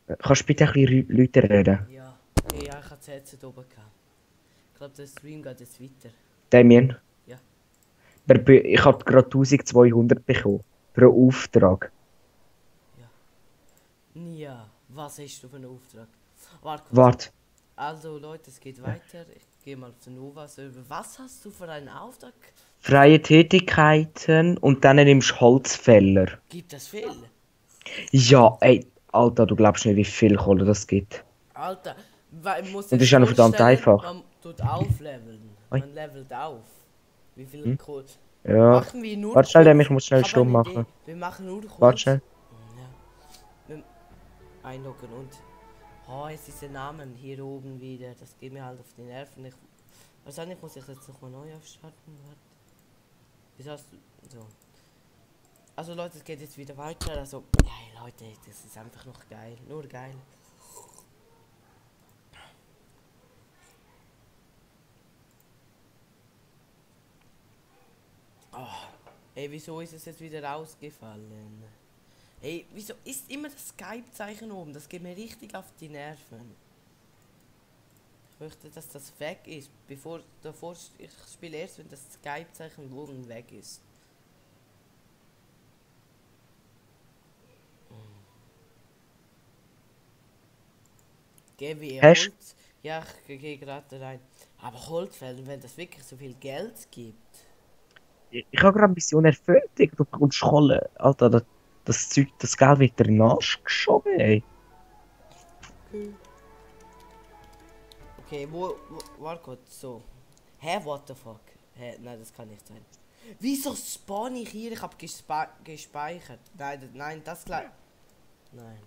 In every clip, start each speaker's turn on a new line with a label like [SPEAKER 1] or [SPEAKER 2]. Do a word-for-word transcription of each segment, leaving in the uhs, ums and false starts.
[SPEAKER 1] Kannst du bitte ein bisschen Leute reden?
[SPEAKER 2] Ja, okay, ja, ich habe das Headset oben gehabt. Ich glaube, der Stream geht jetzt weiter.
[SPEAKER 1] Damien?
[SPEAKER 2] Ja.
[SPEAKER 1] Wer be- Ich habe gerade eintausendzweihundert bekommen. Für einen Auftrag.
[SPEAKER 2] Ja. Ja, was hast du für einen Auftrag? Warte kurz.
[SPEAKER 1] Warte.
[SPEAKER 2] Also Leute, es geht weiter. Ich gehe mal auf den Nova-Server. Was hast du für einen Auftrag? Was
[SPEAKER 1] Freie Tätigkeiten und dann nimmst du Holzfäller.
[SPEAKER 2] gibt es viel?
[SPEAKER 1] Ja, ey, Alter, du glaubst nicht, wie viel Kohle das gibt.
[SPEAKER 2] Alter, weil man muss
[SPEAKER 1] Und
[SPEAKER 2] sich
[SPEAKER 1] das ist auch noch verdammt
[SPEAKER 2] vorstellen,
[SPEAKER 1] einfach.
[SPEAKER 2] man tut aufleveln.
[SPEAKER 1] Oi.
[SPEAKER 2] Man levelt auf. Wie viel
[SPEAKER 1] Hm?
[SPEAKER 2] Kohl?
[SPEAKER 1] Ja.
[SPEAKER 2] Machen wir nur
[SPEAKER 1] Warte schnell, Dem,
[SPEAKER 2] kurz.
[SPEAKER 1] ich muss
[SPEAKER 2] Ich
[SPEAKER 1] schnell
[SPEAKER 2] habe
[SPEAKER 1] stumm
[SPEAKER 2] eine Idee.
[SPEAKER 1] machen.
[SPEAKER 2] Wir machen nur
[SPEAKER 1] Warte
[SPEAKER 2] kurz.
[SPEAKER 1] schnell.
[SPEAKER 2] Ja. Wir einloggen und. Oh, jetzt ist der Name hier oben wieder. Das geht mir halt auf die Nerven. Ich, wahrscheinlich muss ich jetzt nochmal neu aufstarten. Warte. Wieso hast du. So. Also Leute, es geht jetzt wieder weiter. Also, hey Leute, das ist einfach noch geil. Nur geil. Oh, ey, wieso ist es jetzt wieder ausgefallen? Ey, wieso ist immer das Skype-Zeichen oben? Das geht mir richtig auf die Nerven. Ich möchte, dass das weg ist. Bevor davor ich spiele erst, wenn das Skype-Zeichen oben weg ist. Geh wie
[SPEAKER 1] Hast
[SPEAKER 2] Holz. Ja, ich gehe gerade rein. Aber Holzfällen, wenn das wirklich so viel Geld gibt.
[SPEAKER 1] Ich ich habe gerade eine Mission erfüllt. Digga, du bekommst Kohle. Alter, das, das Zeug, das Geld wird dir in den Arsch geschoben, ey.
[SPEAKER 2] Okay. Okay, wo, wo war kurz so. Hä, what the fuck? Hä, nein, das kann nicht sein. Wieso spawn ich hier? Ich hab gespe gespeichert. Nein, das- nein, das gleich. Nein.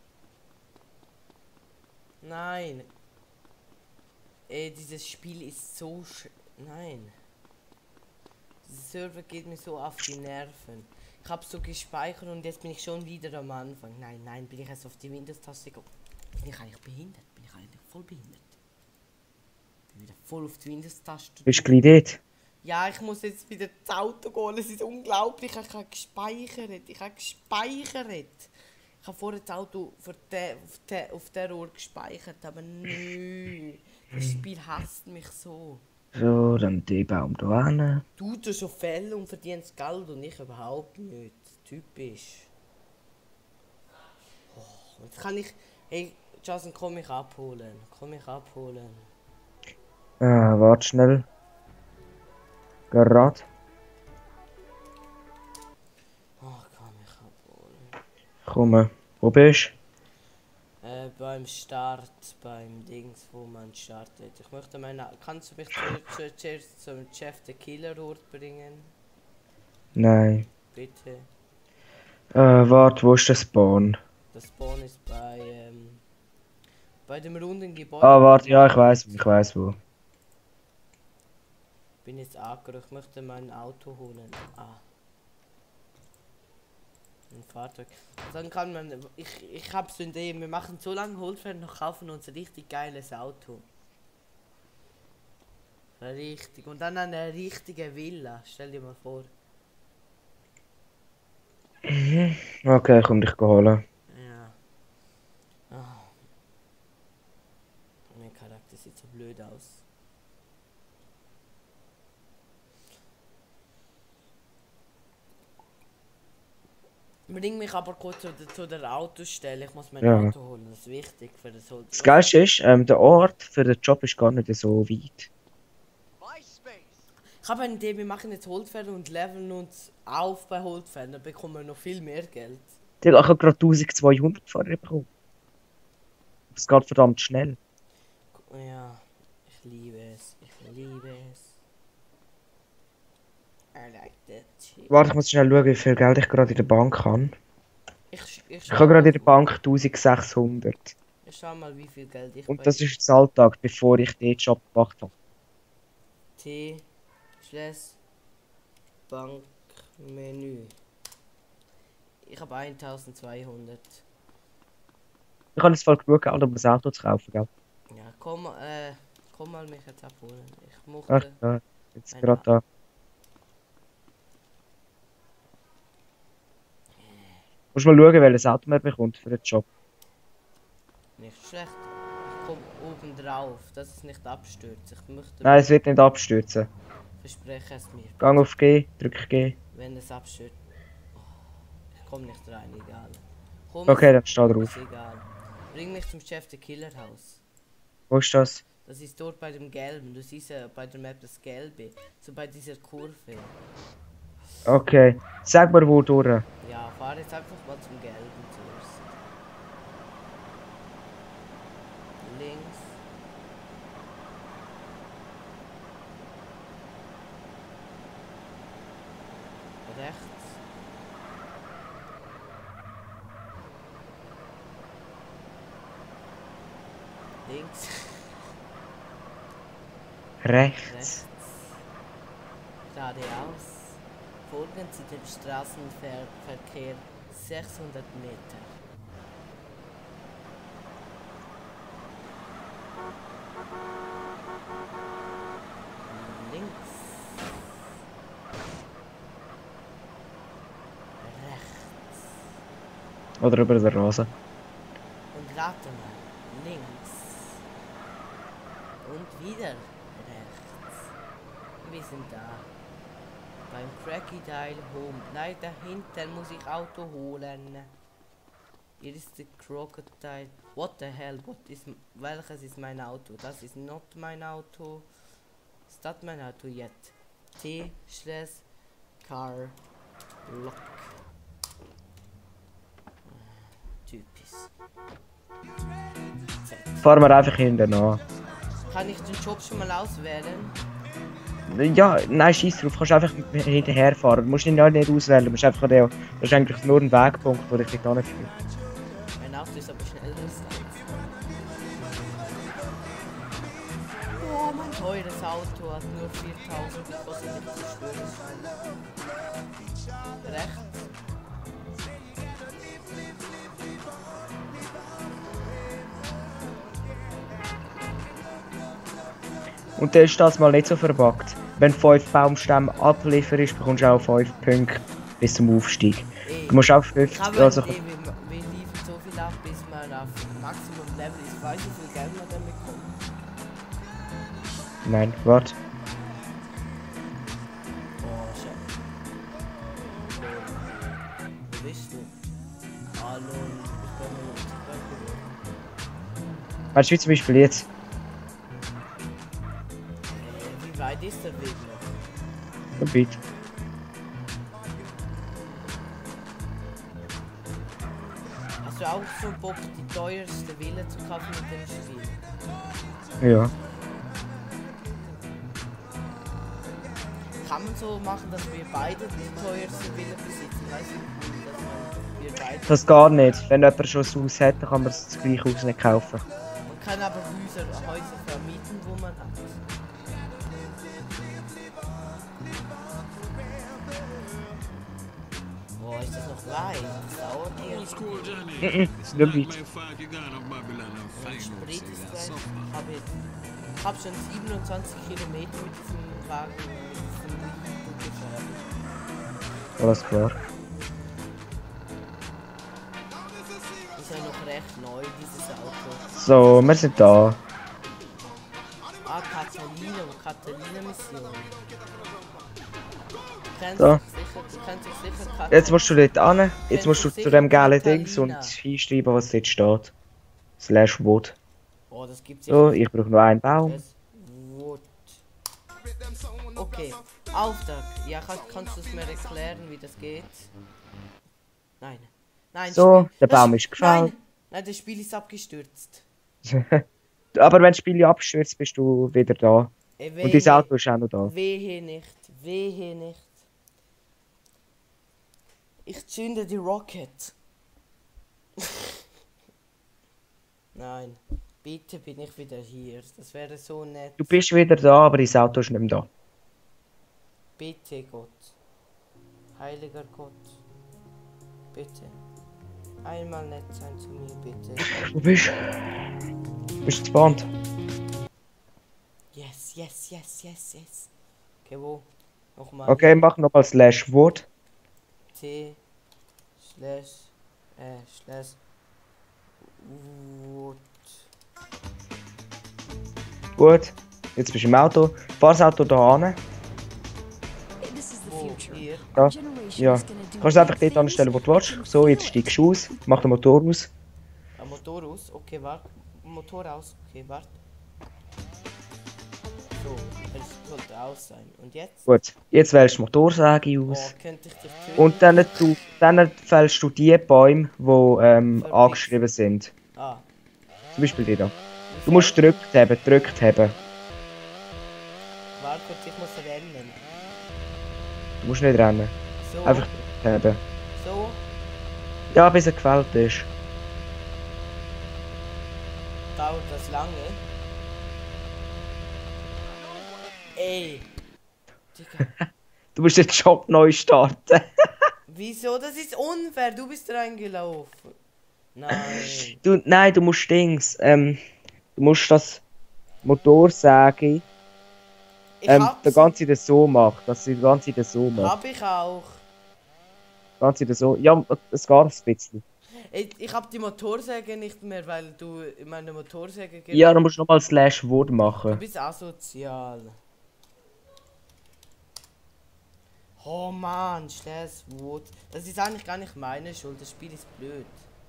[SPEAKER 2] Nein. Ey, dieses Spiel ist so sch... Nein. Dieser Server geht mir so auf die Nerven. Ich hab so gespeichert und jetzt bin ich schon wieder am Anfang. Nein, nein, bin ich jetzt auf die Windows-Taste gekommen. Bin ich eigentlich behindert? Bin ich eigentlich voll behindert? Bin wieder voll auf die Windows-Taste.
[SPEAKER 1] Bist du gleich dort?
[SPEAKER 2] Ja, ich muss jetzt wieder ins Auto gehen. Es ist unglaublich. Ich habe gespeichert. Ich habe gespeichert. Ich habe vorher das Auto für de, auf, de, auf der Uhr gespeichert, aber nö. Das Spiel hasst mich so.
[SPEAKER 1] So, dann den Baum da hin.
[SPEAKER 2] Du tust so Fälle und verdienst Geld und ich überhaupt nicht. Typisch. Oh, jetzt kann ich. Hey, Jason, komm mich abholen. Komm mich abholen.
[SPEAKER 1] Ah, warte schnell. Gerade.
[SPEAKER 2] Oh, komm mich abholen.
[SPEAKER 1] Komm. Wo bist
[SPEAKER 2] Äh, beim Start, beim Dings, wo man startet. Ich möchte meine. Kannst du mich zu- zu- zuerst zum Chef der Killerort bringen?
[SPEAKER 1] du? Nein.
[SPEAKER 2] Bitte.
[SPEAKER 1] Äh, warte, wo ist der Spawn?
[SPEAKER 2] Das Spawn ist bei, ähm, bei dem runden Gebäude.
[SPEAKER 1] Ah, warte, ja, ich
[SPEAKER 2] Warte
[SPEAKER 1] weiß,
[SPEAKER 2] kurz.
[SPEAKER 1] ich weiß wo.
[SPEAKER 2] Bin jetzt aggro, ich möchte mein Auto holen. Ah. Ein Fahrzeug. Dann kann man. Ich, ich hab's so in dem. Wir machen so lange Holzfäller noch kaufen uns ein richtig geiles Auto. Richtig. Und dann eine richtige Villa. Stell dir mal vor.
[SPEAKER 1] Mhm. Okay, komm dich holen.
[SPEAKER 2] Ja. Ah, mein Charakter sieht so blöd aus. Bring mich aber kurz zu, der- zu der Autostelle. Ich muss mein
[SPEAKER 1] Ja.
[SPEAKER 2] Auto holen. Das ist wichtig für das Holz.
[SPEAKER 1] Das
[SPEAKER 2] Was?
[SPEAKER 1] Geilste ist, ähm, der Ort für den Job ist gar nicht so weit.
[SPEAKER 2] Ich habe eine Idee, wir machen jetzt Holzfäller und leveln uns auf bei Holzfällen. Dann bekommen wir noch viel mehr Geld.
[SPEAKER 1] Digga, ich habe gerade eintausendzweihundert vorher bekommen. Das geht verdammt schnell.
[SPEAKER 2] Ja, ich liebe es. Ich liebe es. I like that shit.
[SPEAKER 1] Warte, ich muss schnell schauen, wie viel Geld ich gerade in der Bank habe.
[SPEAKER 2] Ich, sch- ich
[SPEAKER 1] Ich
[SPEAKER 2] schau
[SPEAKER 1] habe
[SPEAKER 2] mal,
[SPEAKER 1] gerade in der Bank eintausendsechshundert.
[SPEAKER 2] ich schau mal, wie viel Geld ich
[SPEAKER 1] Und
[SPEAKER 2] bei
[SPEAKER 1] das ist jetzt Alltag, bevor ich den Job gemacht habe.
[SPEAKER 2] T slash Bankmenü. Ich habe eintausendzweihundert.
[SPEAKER 1] Ich habe jetzt voll genug Geld, um ein Auto zu kaufen, gell?
[SPEAKER 2] Ja, komm, äh, komm mal mich jetzt abholen. Ich
[SPEAKER 1] Ach,
[SPEAKER 2] mochte
[SPEAKER 1] ja, jetzt
[SPEAKER 2] ein
[SPEAKER 1] gerade da. Musst mal schauen, welches Auto man bekommt für den Job.
[SPEAKER 2] Nicht schlecht. Ich komme oben drauf, dass es nicht abstürzt. Ich möchte
[SPEAKER 1] Nein, es wird nicht abstürzen.
[SPEAKER 2] versprechen es mir.
[SPEAKER 1] Gang auf G, drück G.
[SPEAKER 2] Wenn es abstürzt. Oh, ich komme nicht rein, egal. Komm,
[SPEAKER 1] Okay, dann steh
[SPEAKER 2] ist
[SPEAKER 1] drauf.
[SPEAKER 2] egal. Bring mich zum Chef der Killerhaus.
[SPEAKER 1] Wo ist das?
[SPEAKER 2] Das ist dort bei dem Gelben. Du siehst ja bei der Map das Gelbe. So bei dieser Kurve.
[SPEAKER 1] Okay. Sag mir wo durch.
[SPEAKER 2] Ja, fahr jetzt einfach mal zum Gelben zuerst. Links. Rechts. Links.
[SPEAKER 1] Rechts.
[SPEAKER 2] Rechts. Geradeaus. Folgen Sie dem Straßenverkehr sechshundert Meter. Links. Rechts.
[SPEAKER 1] Oder über der Rasen.
[SPEAKER 2] Und rate mal. Links. Und wieder rechts. Wir sind da. Beim Crocodile Home. Nein, dahinter muss ich Auto holen. Hier ist der Crocodile. What the hell? What is, welches ist mein Auto? Das ist not mein Auto. Ist das mein Auto jetzt? T slash car lock. Typisch.
[SPEAKER 1] Fahren wir einfach hinten an.
[SPEAKER 2] Kann ich den Job schon mal auswählen?
[SPEAKER 1] Ja, nein, scheiß drauf, kannst einfach hinterher fahren. Du musst ihn ja nicht auswählen, du musst einfach an der, das ist eigentlich nur ein Wegpunkt, der dich nicht anführt.
[SPEAKER 2] Mein Auto ist aber schneller als deins. Oh, mein teures Auto hat nur viertausend gekostet, ich schwöre es. Rechts.
[SPEAKER 1] Und dann ist das mal nicht so verbuggt. Wenn du fünf Baumstämme ablieferst, bekommst du auch fünf Punkte bis zum Aufstieg.
[SPEAKER 2] Ey,
[SPEAKER 1] Du musst auch
[SPEAKER 2] ich
[SPEAKER 1] fünfzig,
[SPEAKER 2] habe
[SPEAKER 1] also...
[SPEAKER 2] eine Idee, wir, wir liefern so viel ab, bis man auf Maximum Level ist. Weißt du, wie viel Geld man damit bekommt?
[SPEAKER 1] Nein, warte.
[SPEAKER 2] Oh, schau. Wo bist du? Hallo, ich bin mir nicht geworden.
[SPEAKER 1] Weißt du, wie zum Beispiel jetzt?
[SPEAKER 2] Äh, wie weit ist der Weg noch?
[SPEAKER 1] Ein Bit.
[SPEAKER 2] Hast du auch so Bock, die teuerste Villa zu kaufen mit dem Spiel?
[SPEAKER 1] Ja.
[SPEAKER 2] Kann man so machen, dass wir beide die teuerste Villa besitzen? Weißt du, dass man, wir beide...
[SPEAKER 1] Das geht nicht. Wenn jemand schon ein Haus hat, dann kann man das gleiche Haus nicht kaufen.
[SPEAKER 2] Man kann aber Häuser, Häuser vermieten, wo man hat. Boah, ist das noch weit? Das dauert hier.
[SPEAKER 1] Mhm, ist nicht weit.
[SPEAKER 2] Mein Sprit ist gleich. Ich habe jetzt, ich habe schon siebenundzwanzig Kilometer mit diesem Wagen, mit diesem Auto gefahren.
[SPEAKER 1] Alles klar.
[SPEAKER 2] Ist ja noch recht neu, dieses Auto.
[SPEAKER 1] So, wir sind da.
[SPEAKER 2] Ah, Catalina, Catalina-Mission. Du kennst
[SPEAKER 1] So.
[SPEAKER 2] dich sicher, du kennst dich sicher Catalina.
[SPEAKER 1] Jetzt musst du dort hin. Jetzt
[SPEAKER 2] Kennst
[SPEAKER 1] musst
[SPEAKER 2] du
[SPEAKER 1] du zu
[SPEAKER 2] sicher
[SPEAKER 1] dem gelben
[SPEAKER 2] Catalina?
[SPEAKER 1] Dings und hinschreiben, was dort steht. Slash Wood.
[SPEAKER 2] Oh, das gibt's
[SPEAKER 1] So,
[SPEAKER 2] sicher.
[SPEAKER 1] ich brauche nur einen Baum.
[SPEAKER 2] Das Wood. Okay, Auftrag. Ja, kann, kannst du es mir erklären, wie das geht? Nein. Nein,
[SPEAKER 1] So,
[SPEAKER 2] Spiel-
[SPEAKER 1] der
[SPEAKER 2] das
[SPEAKER 1] Baum
[SPEAKER 2] Sp-
[SPEAKER 1] ist gefällt.
[SPEAKER 2] Nein, nein, das Spiel ist abgestürzt.
[SPEAKER 1] Aber wenn das Spiel abstürzt, bist du wieder da.
[SPEAKER 2] Ey,
[SPEAKER 1] Und dein Auto ist auch noch da.
[SPEAKER 2] Wehe nicht, wehe nicht. Ich zünde die Rocket. Nein, bitte bin ich wieder hier. Das wäre so nett.
[SPEAKER 1] Du bist wieder da, aber dein Auto ist nicht mehr da.
[SPEAKER 2] Bitte Gott. Heiliger Gott. Bitte. Einmal nett sein zu mir, bitte.
[SPEAKER 1] Wo bist du? Bist du gespannt?
[SPEAKER 2] Yes, yes, yes, yes, yes. Okay, wo? Nochmal.
[SPEAKER 1] Okay, mach nochmal Slash Wood.
[SPEAKER 2] T slash äh slash Wood.
[SPEAKER 1] Gut, jetzt bist du im Auto. Fahr das Auto da hin.
[SPEAKER 2] Wo? Hier?
[SPEAKER 1] Ja. Ja. Du kannst es einfach dort anstellen, wo du willst. So, jetzt steigst du aus. Mach den Motor aus.
[SPEAKER 2] Ein Motor aus? Okay, warte. Motor aus. Okay, warte. So, es sollte aus sein. Und jetzt?
[SPEAKER 1] Gut, jetzt wählst du die Motorsäge
[SPEAKER 2] Oh,
[SPEAKER 1] aus.
[SPEAKER 2] könnte ich dich töten?
[SPEAKER 1] Und dann, du, dann fällst du die Bäume, die ähm,
[SPEAKER 2] Verpixelt.
[SPEAKER 1] angeschrieben sind.
[SPEAKER 2] Ah.
[SPEAKER 1] Zum Beispiel die da. Du musst gedrückt haben, gedrückt haben.
[SPEAKER 2] Warte kurz, ich muss rennen.
[SPEAKER 1] Du musst nicht rennen.
[SPEAKER 2] So.
[SPEAKER 1] Einfach gedrückt haben.
[SPEAKER 2] So.
[SPEAKER 1] Ja, bis er gefällt ist.
[SPEAKER 2] Dauert das lange? Ey. Digga.
[SPEAKER 1] Du musst den Job neu starten.
[SPEAKER 2] Wieso? Das ist unfair. Du bist reingelaufen. Nein.
[SPEAKER 1] Du, nein, du musst Dings. Ähm, du musst das Motorsäge
[SPEAKER 2] Ich
[SPEAKER 1] ähm,
[SPEAKER 2] hab's.
[SPEAKER 1] der ganze das so macht. Dass sie die ganze das so macht.
[SPEAKER 2] Hab ich auch.
[SPEAKER 1] Ganze das so. Ja, es geht ein bisschen.
[SPEAKER 2] Ich, ich hab die Motorsäge nicht mehr, weil du meine Motorsäge ge-
[SPEAKER 1] Ja, dann musst du nochmal Slash Wood
[SPEAKER 2] Du
[SPEAKER 1] machen.
[SPEAKER 2] bist asozial. Oh man, Stress, Wut. Das ist eigentlich gar nicht meine Schuld. Das Spiel ist blöd.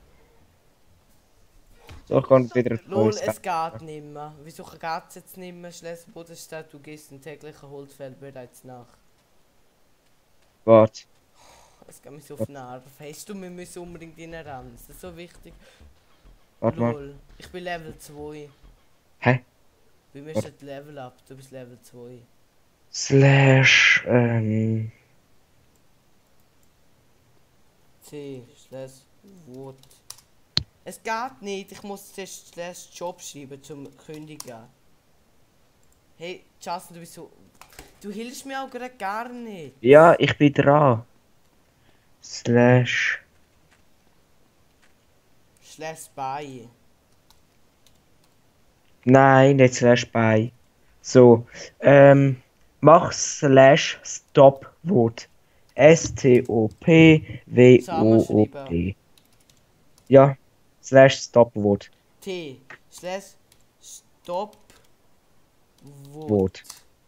[SPEAKER 1] So, ich kann wieder ein
[SPEAKER 2] Lol,
[SPEAKER 1] neues
[SPEAKER 2] es geht nicht mehr. Wieso geht es jetzt nicht mehr? Stress, Wut steht, du gehst den täglichen Holzfeld bereits nach.
[SPEAKER 1] Warte.
[SPEAKER 2] Es geht mir so auf den Nerv. Hast du, wir müssen unbedingt rein. Das ist so wichtig.
[SPEAKER 1] Warte mal.
[SPEAKER 2] Lol, ich bin Level zwei.
[SPEAKER 1] Hä?
[SPEAKER 2] Wir müssen Level up, du bist Level zwei.
[SPEAKER 1] Slash, ähm.
[SPEAKER 2] C, Slash, Wut. Es geht nicht, ich muss zuerst Slash Job schreiben zum Kündigen. Hey, Justin, du bist so... Du hilfst mir auch gerade gar nicht.
[SPEAKER 1] Ja, ich bin dran. Slash.
[SPEAKER 2] Slash bei.
[SPEAKER 1] Nein, nicht Slash bei. So, ähm. Mach Slash Stop Wood. S T O P W O O P. Ja, Slash Stop Wood.
[SPEAKER 2] T, Slash Stop Wut.
[SPEAKER 1] Wood.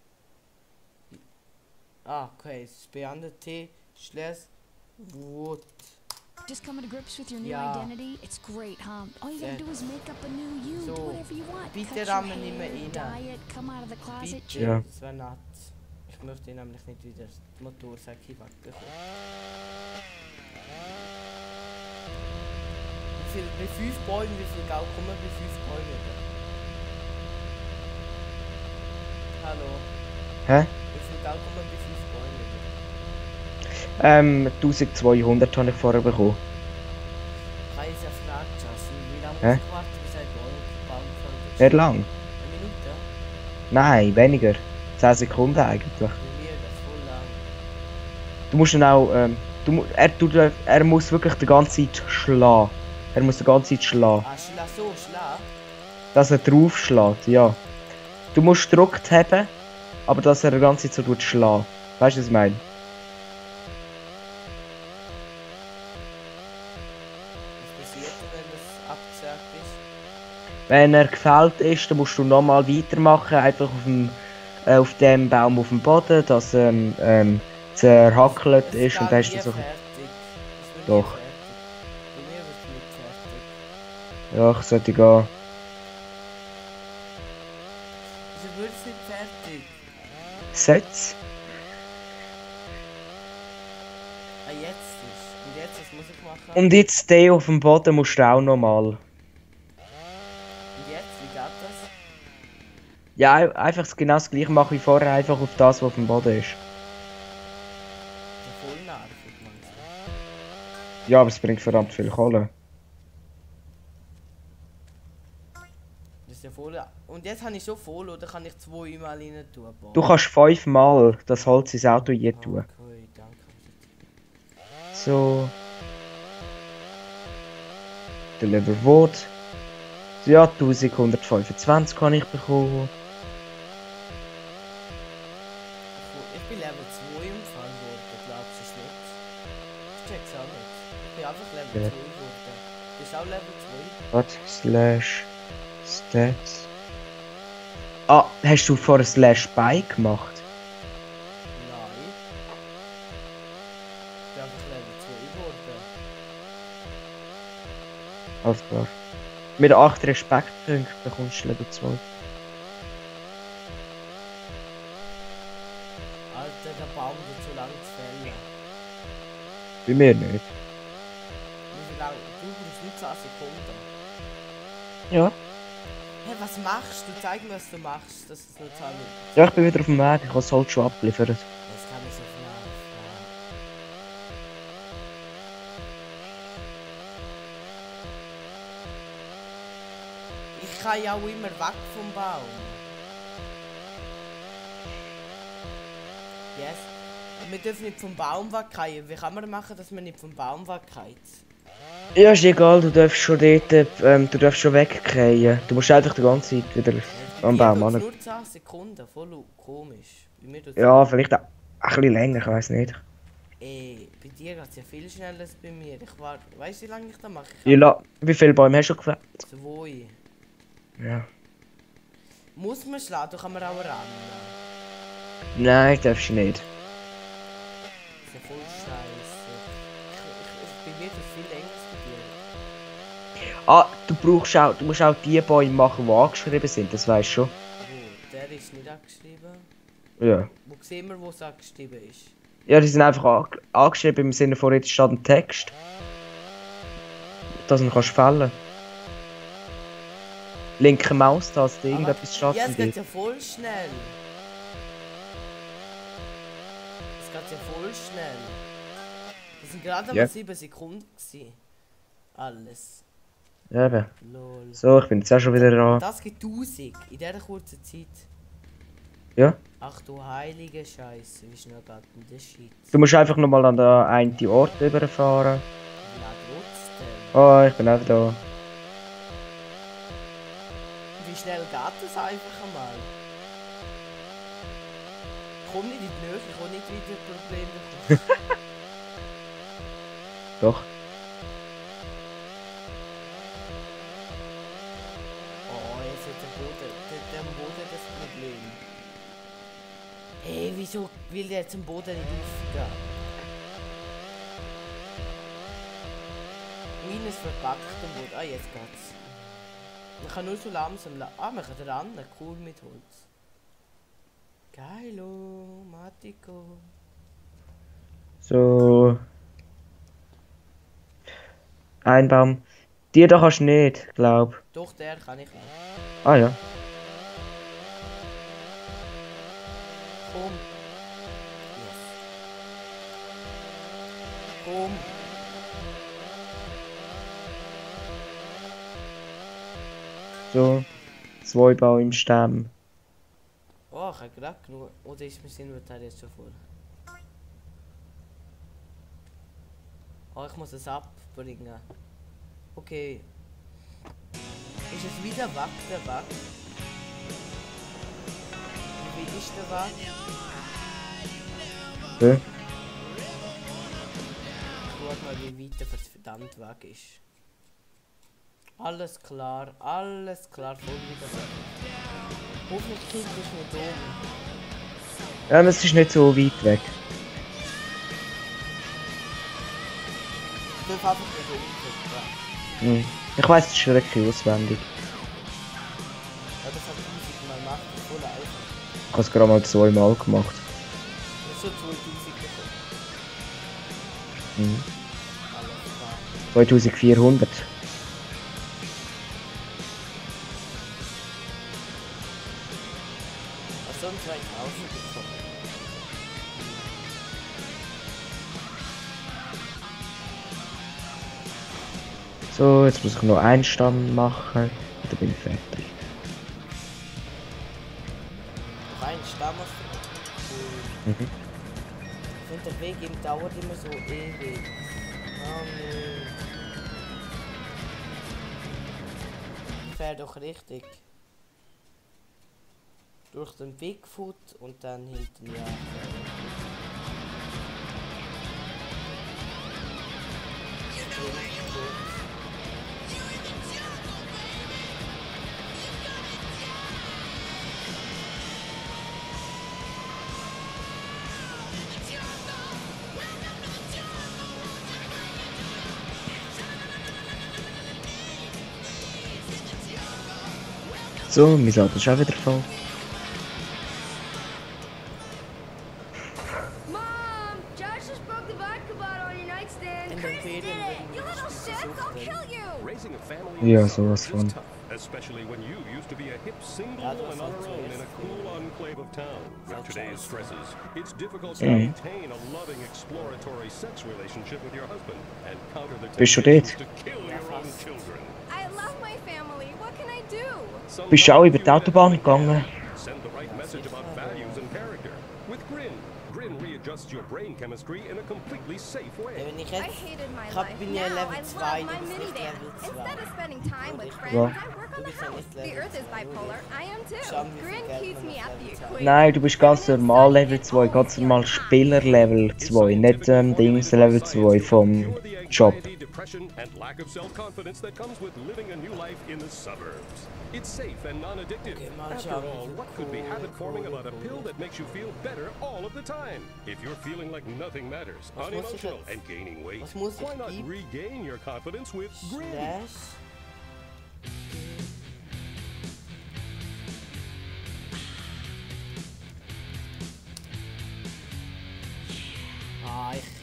[SPEAKER 2] Ah, okay, es ist beendet. T, Slash Wut.
[SPEAKER 3] Just coming to grips with your new
[SPEAKER 2] Ja.
[SPEAKER 3] identity? It's great, huh? All you gotta
[SPEAKER 2] Sehr
[SPEAKER 3] do is make up a new you,
[SPEAKER 2] So,
[SPEAKER 3] do whatever you want.
[SPEAKER 2] bitte
[SPEAKER 3] Cut your
[SPEAKER 2] rahmen nicht mehr
[SPEAKER 3] hair,
[SPEAKER 2] rein.
[SPEAKER 3] dye it, come out of the closet.
[SPEAKER 2] Bitte,
[SPEAKER 1] Ja.
[SPEAKER 2] das wäre nett. Ich möchte nämlich nicht wieder die Motorsäge wegbekommen. Wie viel, bei fünf Bäumen, wie viel Geld kommen bei fünf Bäumen über? Hallo,
[SPEAKER 1] Hä?
[SPEAKER 2] wie viel Geld kommen bei fünf Bäumen über?
[SPEAKER 1] Ähm, eintausendzweihundert habe ich vorher bekommen.
[SPEAKER 2] Ich habe jetzt eine Frage, Justin. Wie lange
[SPEAKER 1] Hä?
[SPEAKER 2] muss ich warten, bis ein Baum, Baum gefällt ist?
[SPEAKER 1] Nicht lang.
[SPEAKER 2] Eine Minute?
[SPEAKER 1] Nein, weniger. zehn Sekunden eigentlich.
[SPEAKER 2] Bei mir, das ist voll lang.
[SPEAKER 1] Du musst ihn auch, ähm, du, mu- er, tut, er muss wirklich die ganze Zeit schlagen. Er muss die ganze Zeit schlagen.
[SPEAKER 2] Ah, schla so, schla.
[SPEAKER 1] Dass er draufschlägt, ja. Du musst gedrückt haben, aber dass er die ganze Zeit so tut schlagen. Weißt du, was ich meine?
[SPEAKER 2] Was passiert denn, wenn das abgesagt ist?
[SPEAKER 1] Wenn er gefällt ist, dann musst du nochmal weitermachen, einfach auf dem, äh, auf dem Baum auf dem Boden, dass er ähm, zerhackelt
[SPEAKER 2] Es
[SPEAKER 1] ist und
[SPEAKER 2] geht
[SPEAKER 1] dann hast
[SPEAKER 2] nie
[SPEAKER 1] du so...
[SPEAKER 2] fertig. Es wird
[SPEAKER 1] Doch.
[SPEAKER 2] nie fertig. Bei mir wird es nicht fertig.
[SPEAKER 1] Ja, ich sollte gehen.
[SPEAKER 2] Wieso wird es nicht fertig?
[SPEAKER 1] Setz.
[SPEAKER 2] Ah, jetzt ist. Und jetzt, was muss ich machen?
[SPEAKER 1] Und jetzt den auf dem Boden musst du auch nochmal.
[SPEAKER 2] Und jetzt, wie geht das?
[SPEAKER 1] Ja, ein- einfach genau das gleiche machen wie vorher, einfach auf das, was auf dem Boden ist.
[SPEAKER 2] Ja, voll nervig, meinst du?
[SPEAKER 1] Ja, aber es bringt verdammt viel Kohle.
[SPEAKER 2] Das ist ja voll. Und jetzt habe ich schon voll, oder kann ich zweimal rein tun? Boah.
[SPEAKER 1] Du kannst fünfmal das Holz ins Auto hier tun.
[SPEAKER 2] Okay, danke.
[SPEAKER 1] So. Deliver Wood. Ja, elfhundertfünfundzwanzig kann ich bekommen.
[SPEAKER 2] Ich bin Level zwei umgefahren worden, glaubst du es nicht? Ich check's auch nicht. Ich bin einfach Level
[SPEAKER 1] Ja.
[SPEAKER 2] zwei geworden. Du bist auch Level zwei?
[SPEAKER 1] Was? Slash. Stats. Ah, hast du vor Slash Spy gemacht?
[SPEAKER 2] Nein. Ich bin einfach Level zwei geworden.
[SPEAKER 1] Alles klar. Mit acht Respektpunkten bekommst du Level zwei.
[SPEAKER 2] Alter, der Baum wird zu lang zu fällen.
[SPEAKER 1] Bei mir nicht.
[SPEAKER 2] Wie lange? Du brauchst nur zehn Sekunden.
[SPEAKER 1] Ja.
[SPEAKER 2] Hey, was machst du? Zeig mir, was du machst, dass es nur zehn Minuten.
[SPEAKER 1] Ja, ich bin wieder auf dem Weg. Ich habe das Holz schon abgeliefert.
[SPEAKER 2] Das kann ich so nerven. Ich kann ja auch immer weg vom Baum. Yes. Wir dürfen nicht vom Baum wegfallen. Wie kann man machen, dass man nicht vom Baum wegfällt?
[SPEAKER 1] Ja, ist egal, du darfst schon dort, ähm, du darfst schon wegkriegen. Du musst einfach die ganze Zeit wieder am Baum an.
[SPEAKER 2] Nur zehn Sekunden, voll komisch. Bei mir tut's
[SPEAKER 1] Ja, vielleicht auch ein bisschen länger, ich weiß nicht.
[SPEAKER 2] Ey, bei dir geht es ja viel schneller als bei mir. Ich war, weißt du, wie lange ich das mache? Ich
[SPEAKER 1] Ja, la- wie viele Bäume hast du gefällt?
[SPEAKER 2] zwei.
[SPEAKER 1] Ja.
[SPEAKER 2] Muss man schlagen, da kann man auch rennen.
[SPEAKER 1] Nein, darfst du nicht.
[SPEAKER 2] Das ist ja voll scheiße. Ich, ich, ich, bei mir ist es viel länger als bei dir.
[SPEAKER 1] Ah, du brauchst auch, du musst auch die Bäume machen, die angeschrieben sind, das weißt du schon.
[SPEAKER 2] Wo? Der ist nicht angeschrieben.
[SPEAKER 1] Ja.
[SPEAKER 2] Wo sehen wir, wo es angeschrieben ist?
[SPEAKER 1] Ja, die sind einfach an- angeschrieben im Sinne von, jetzt steht ein Text. Dass du ihn kannst fällen. Linke Maustaste, irgendetwas steht
[SPEAKER 2] Ja, es
[SPEAKER 1] in
[SPEAKER 2] geht
[SPEAKER 1] dir.
[SPEAKER 2] ja voll schnell. Es geht ja voll schnell. Das sind gerade
[SPEAKER 1] Ja.
[SPEAKER 2] mal sieben Sekunden gewesen. Alles.
[SPEAKER 1] Eben.
[SPEAKER 2] Lol.
[SPEAKER 1] So, ich bin jetzt auch schon wieder dran.
[SPEAKER 2] Das gibt tausend in dieser kurzen Zeit.
[SPEAKER 1] Ja.
[SPEAKER 2] Ach du heilige Scheiße, wie schnell geht denn das Shit?
[SPEAKER 1] Du musst einfach nochmal an den einen Ort überfahren.
[SPEAKER 2] Ja, trotzdem.
[SPEAKER 1] Oh, ich bin auch da.
[SPEAKER 2] Wie schnell geht das einfach einmal? Komm nicht in die Nähe, ich will nicht wieder Probleme bekommen.
[SPEAKER 1] Doch.
[SPEAKER 2] Oh, jetzt hat der Boden, der, der Boden das Problem. Hey, wieso will der zum Boden nicht aufgehen? Minus verpackt am Boden. Ah, jetzt geht's. Man kann nur so langsam la Ah, man kann ran, cool mit Holz. Geilo, Matiko.
[SPEAKER 1] So. Ein Baum. Die da kannst du nicht, glaub.
[SPEAKER 2] Doch, der kann ich nicht.
[SPEAKER 1] Ah ja.
[SPEAKER 2] Komm. Yes. Komm.
[SPEAKER 1] So. Zwei Bäume im Stamm.
[SPEAKER 2] Oh, ich habe gerade genug. Oder ist mein Inventar jetzt schon voll? Oh, ich muss es abbringen. Okay. Ist es wieder weg, der Weg? Wie ist der Weg?
[SPEAKER 1] Ja.
[SPEAKER 2] Schau mal, wie weit der verdammt Weg ist. Alles klar, alles klar, voll wieder weg. Hoffentlich kriegt es nicht oben.
[SPEAKER 1] Ja, aber es ist nicht so weit weg.
[SPEAKER 2] Ich darf einfach nicht umdrücken.
[SPEAKER 1] Hm. Ich weiss die Strecke auswendig.
[SPEAKER 2] Ja, das hat tausend Mal gemacht, das ist voll einfach.
[SPEAKER 1] Ich habe es gerade mal zweimal gemacht.
[SPEAKER 2] Das ist schon zweitausend bekommen.
[SPEAKER 1] Hm.
[SPEAKER 2] Alles klar.
[SPEAKER 1] zweitausendvierhundert.
[SPEAKER 2] Also um zweitausend bekommen.
[SPEAKER 1] So, jetzt muss ich noch einen Stamm machen. Und dann bin ich fertig.
[SPEAKER 2] Noch einen Stamm hast du.
[SPEAKER 1] Mhm.
[SPEAKER 2] Ich finde, der Weg ihm dauert immer so ewig. Oh nee. Fähr doch richtig. Durch den Bigfoot und dann hinten ja.
[SPEAKER 1] So, mein Auto ist auch wieder voll.
[SPEAKER 4] Mom, Josh just broke the vodka bottle on your nightstand.
[SPEAKER 2] In den Ferien würden wir
[SPEAKER 4] little
[SPEAKER 2] das
[SPEAKER 4] shit, I'll
[SPEAKER 2] versuchen.
[SPEAKER 4] kill you.
[SPEAKER 5] Raising a family
[SPEAKER 1] Ja,
[SPEAKER 5] in the
[SPEAKER 1] sowas
[SPEAKER 5] suburbs is
[SPEAKER 1] von.
[SPEAKER 5] tough, especially when you used to be a hip single
[SPEAKER 2] Ja, das
[SPEAKER 5] woman on
[SPEAKER 2] war
[SPEAKER 5] her own in a
[SPEAKER 2] zuerst.
[SPEAKER 5] cool enclave of town. With
[SPEAKER 2] Auch
[SPEAKER 5] today's
[SPEAKER 2] scheiße.
[SPEAKER 5] stresses, it's difficult to
[SPEAKER 1] Mhm.
[SPEAKER 5] maintain a loving, exploratory sex relationship with your husband and counter the
[SPEAKER 1] Bist du
[SPEAKER 5] temptations
[SPEAKER 1] dort?
[SPEAKER 5] to kill
[SPEAKER 2] Ja,
[SPEAKER 5] your own
[SPEAKER 2] fast.
[SPEAKER 5] children.
[SPEAKER 4] I love my family. What can I do?
[SPEAKER 5] Some
[SPEAKER 1] Bist du auch
[SPEAKER 5] love
[SPEAKER 1] über
[SPEAKER 5] you
[SPEAKER 1] die
[SPEAKER 5] in a
[SPEAKER 1] Autobahn
[SPEAKER 5] helping hand.
[SPEAKER 1] gegangen?
[SPEAKER 5] Send the right message about values and character. With Grin, Grin readjusts your brain chemistry in a completely safe
[SPEAKER 2] Ja,
[SPEAKER 5] way.
[SPEAKER 2] wenn ich
[SPEAKER 4] I
[SPEAKER 2] jetzt...
[SPEAKER 4] hated my
[SPEAKER 2] Ich hab-
[SPEAKER 4] life.
[SPEAKER 2] bin ja
[SPEAKER 4] Now
[SPEAKER 2] Level
[SPEAKER 4] I
[SPEAKER 2] zwei,
[SPEAKER 4] love
[SPEAKER 2] du
[SPEAKER 4] my
[SPEAKER 2] bist nicht
[SPEAKER 4] minivan.
[SPEAKER 2] Level zwei.
[SPEAKER 4] Instead of spending time with
[SPEAKER 2] Ich-
[SPEAKER 4] friends,
[SPEAKER 1] Ja.
[SPEAKER 4] I work
[SPEAKER 2] Du
[SPEAKER 4] on the
[SPEAKER 2] bist ja
[SPEAKER 4] house.
[SPEAKER 2] nicht
[SPEAKER 4] The
[SPEAKER 2] Level
[SPEAKER 4] earth is
[SPEAKER 2] zwei,
[SPEAKER 4] bipolar. I am too.
[SPEAKER 2] Schau, wie viel
[SPEAKER 4] Grin
[SPEAKER 2] Geld
[SPEAKER 4] keeps
[SPEAKER 2] man
[SPEAKER 4] me
[SPEAKER 2] auf
[SPEAKER 4] at the
[SPEAKER 2] Level zwei
[SPEAKER 4] equator.
[SPEAKER 1] Nein, du bist ganz normal Level zwei, ganz normal Spieler-Level zwei, nicht ähm, Dings Level zwei vom Job.
[SPEAKER 5] Depression and lack of self-confidence that comes with living a new life in the suburbs. It's safe and non-addictive.
[SPEAKER 2] Okay, mal
[SPEAKER 5] After
[SPEAKER 2] schauen,
[SPEAKER 5] all,
[SPEAKER 2] wie
[SPEAKER 5] what could be
[SPEAKER 2] cool,
[SPEAKER 5] habit-forming
[SPEAKER 2] cool,
[SPEAKER 5] about a
[SPEAKER 2] cool.
[SPEAKER 5] pill that makes you feel better all of the time? If you're feeling like nothing matters,
[SPEAKER 2] Was muss ich
[SPEAKER 5] unemotional,
[SPEAKER 2] jetzt-
[SPEAKER 5] and gaining weight,
[SPEAKER 2] was muss ich
[SPEAKER 5] why not
[SPEAKER 2] geben?
[SPEAKER 5] regain your confidence with Grin?
[SPEAKER 2] Slash... Ah, ich...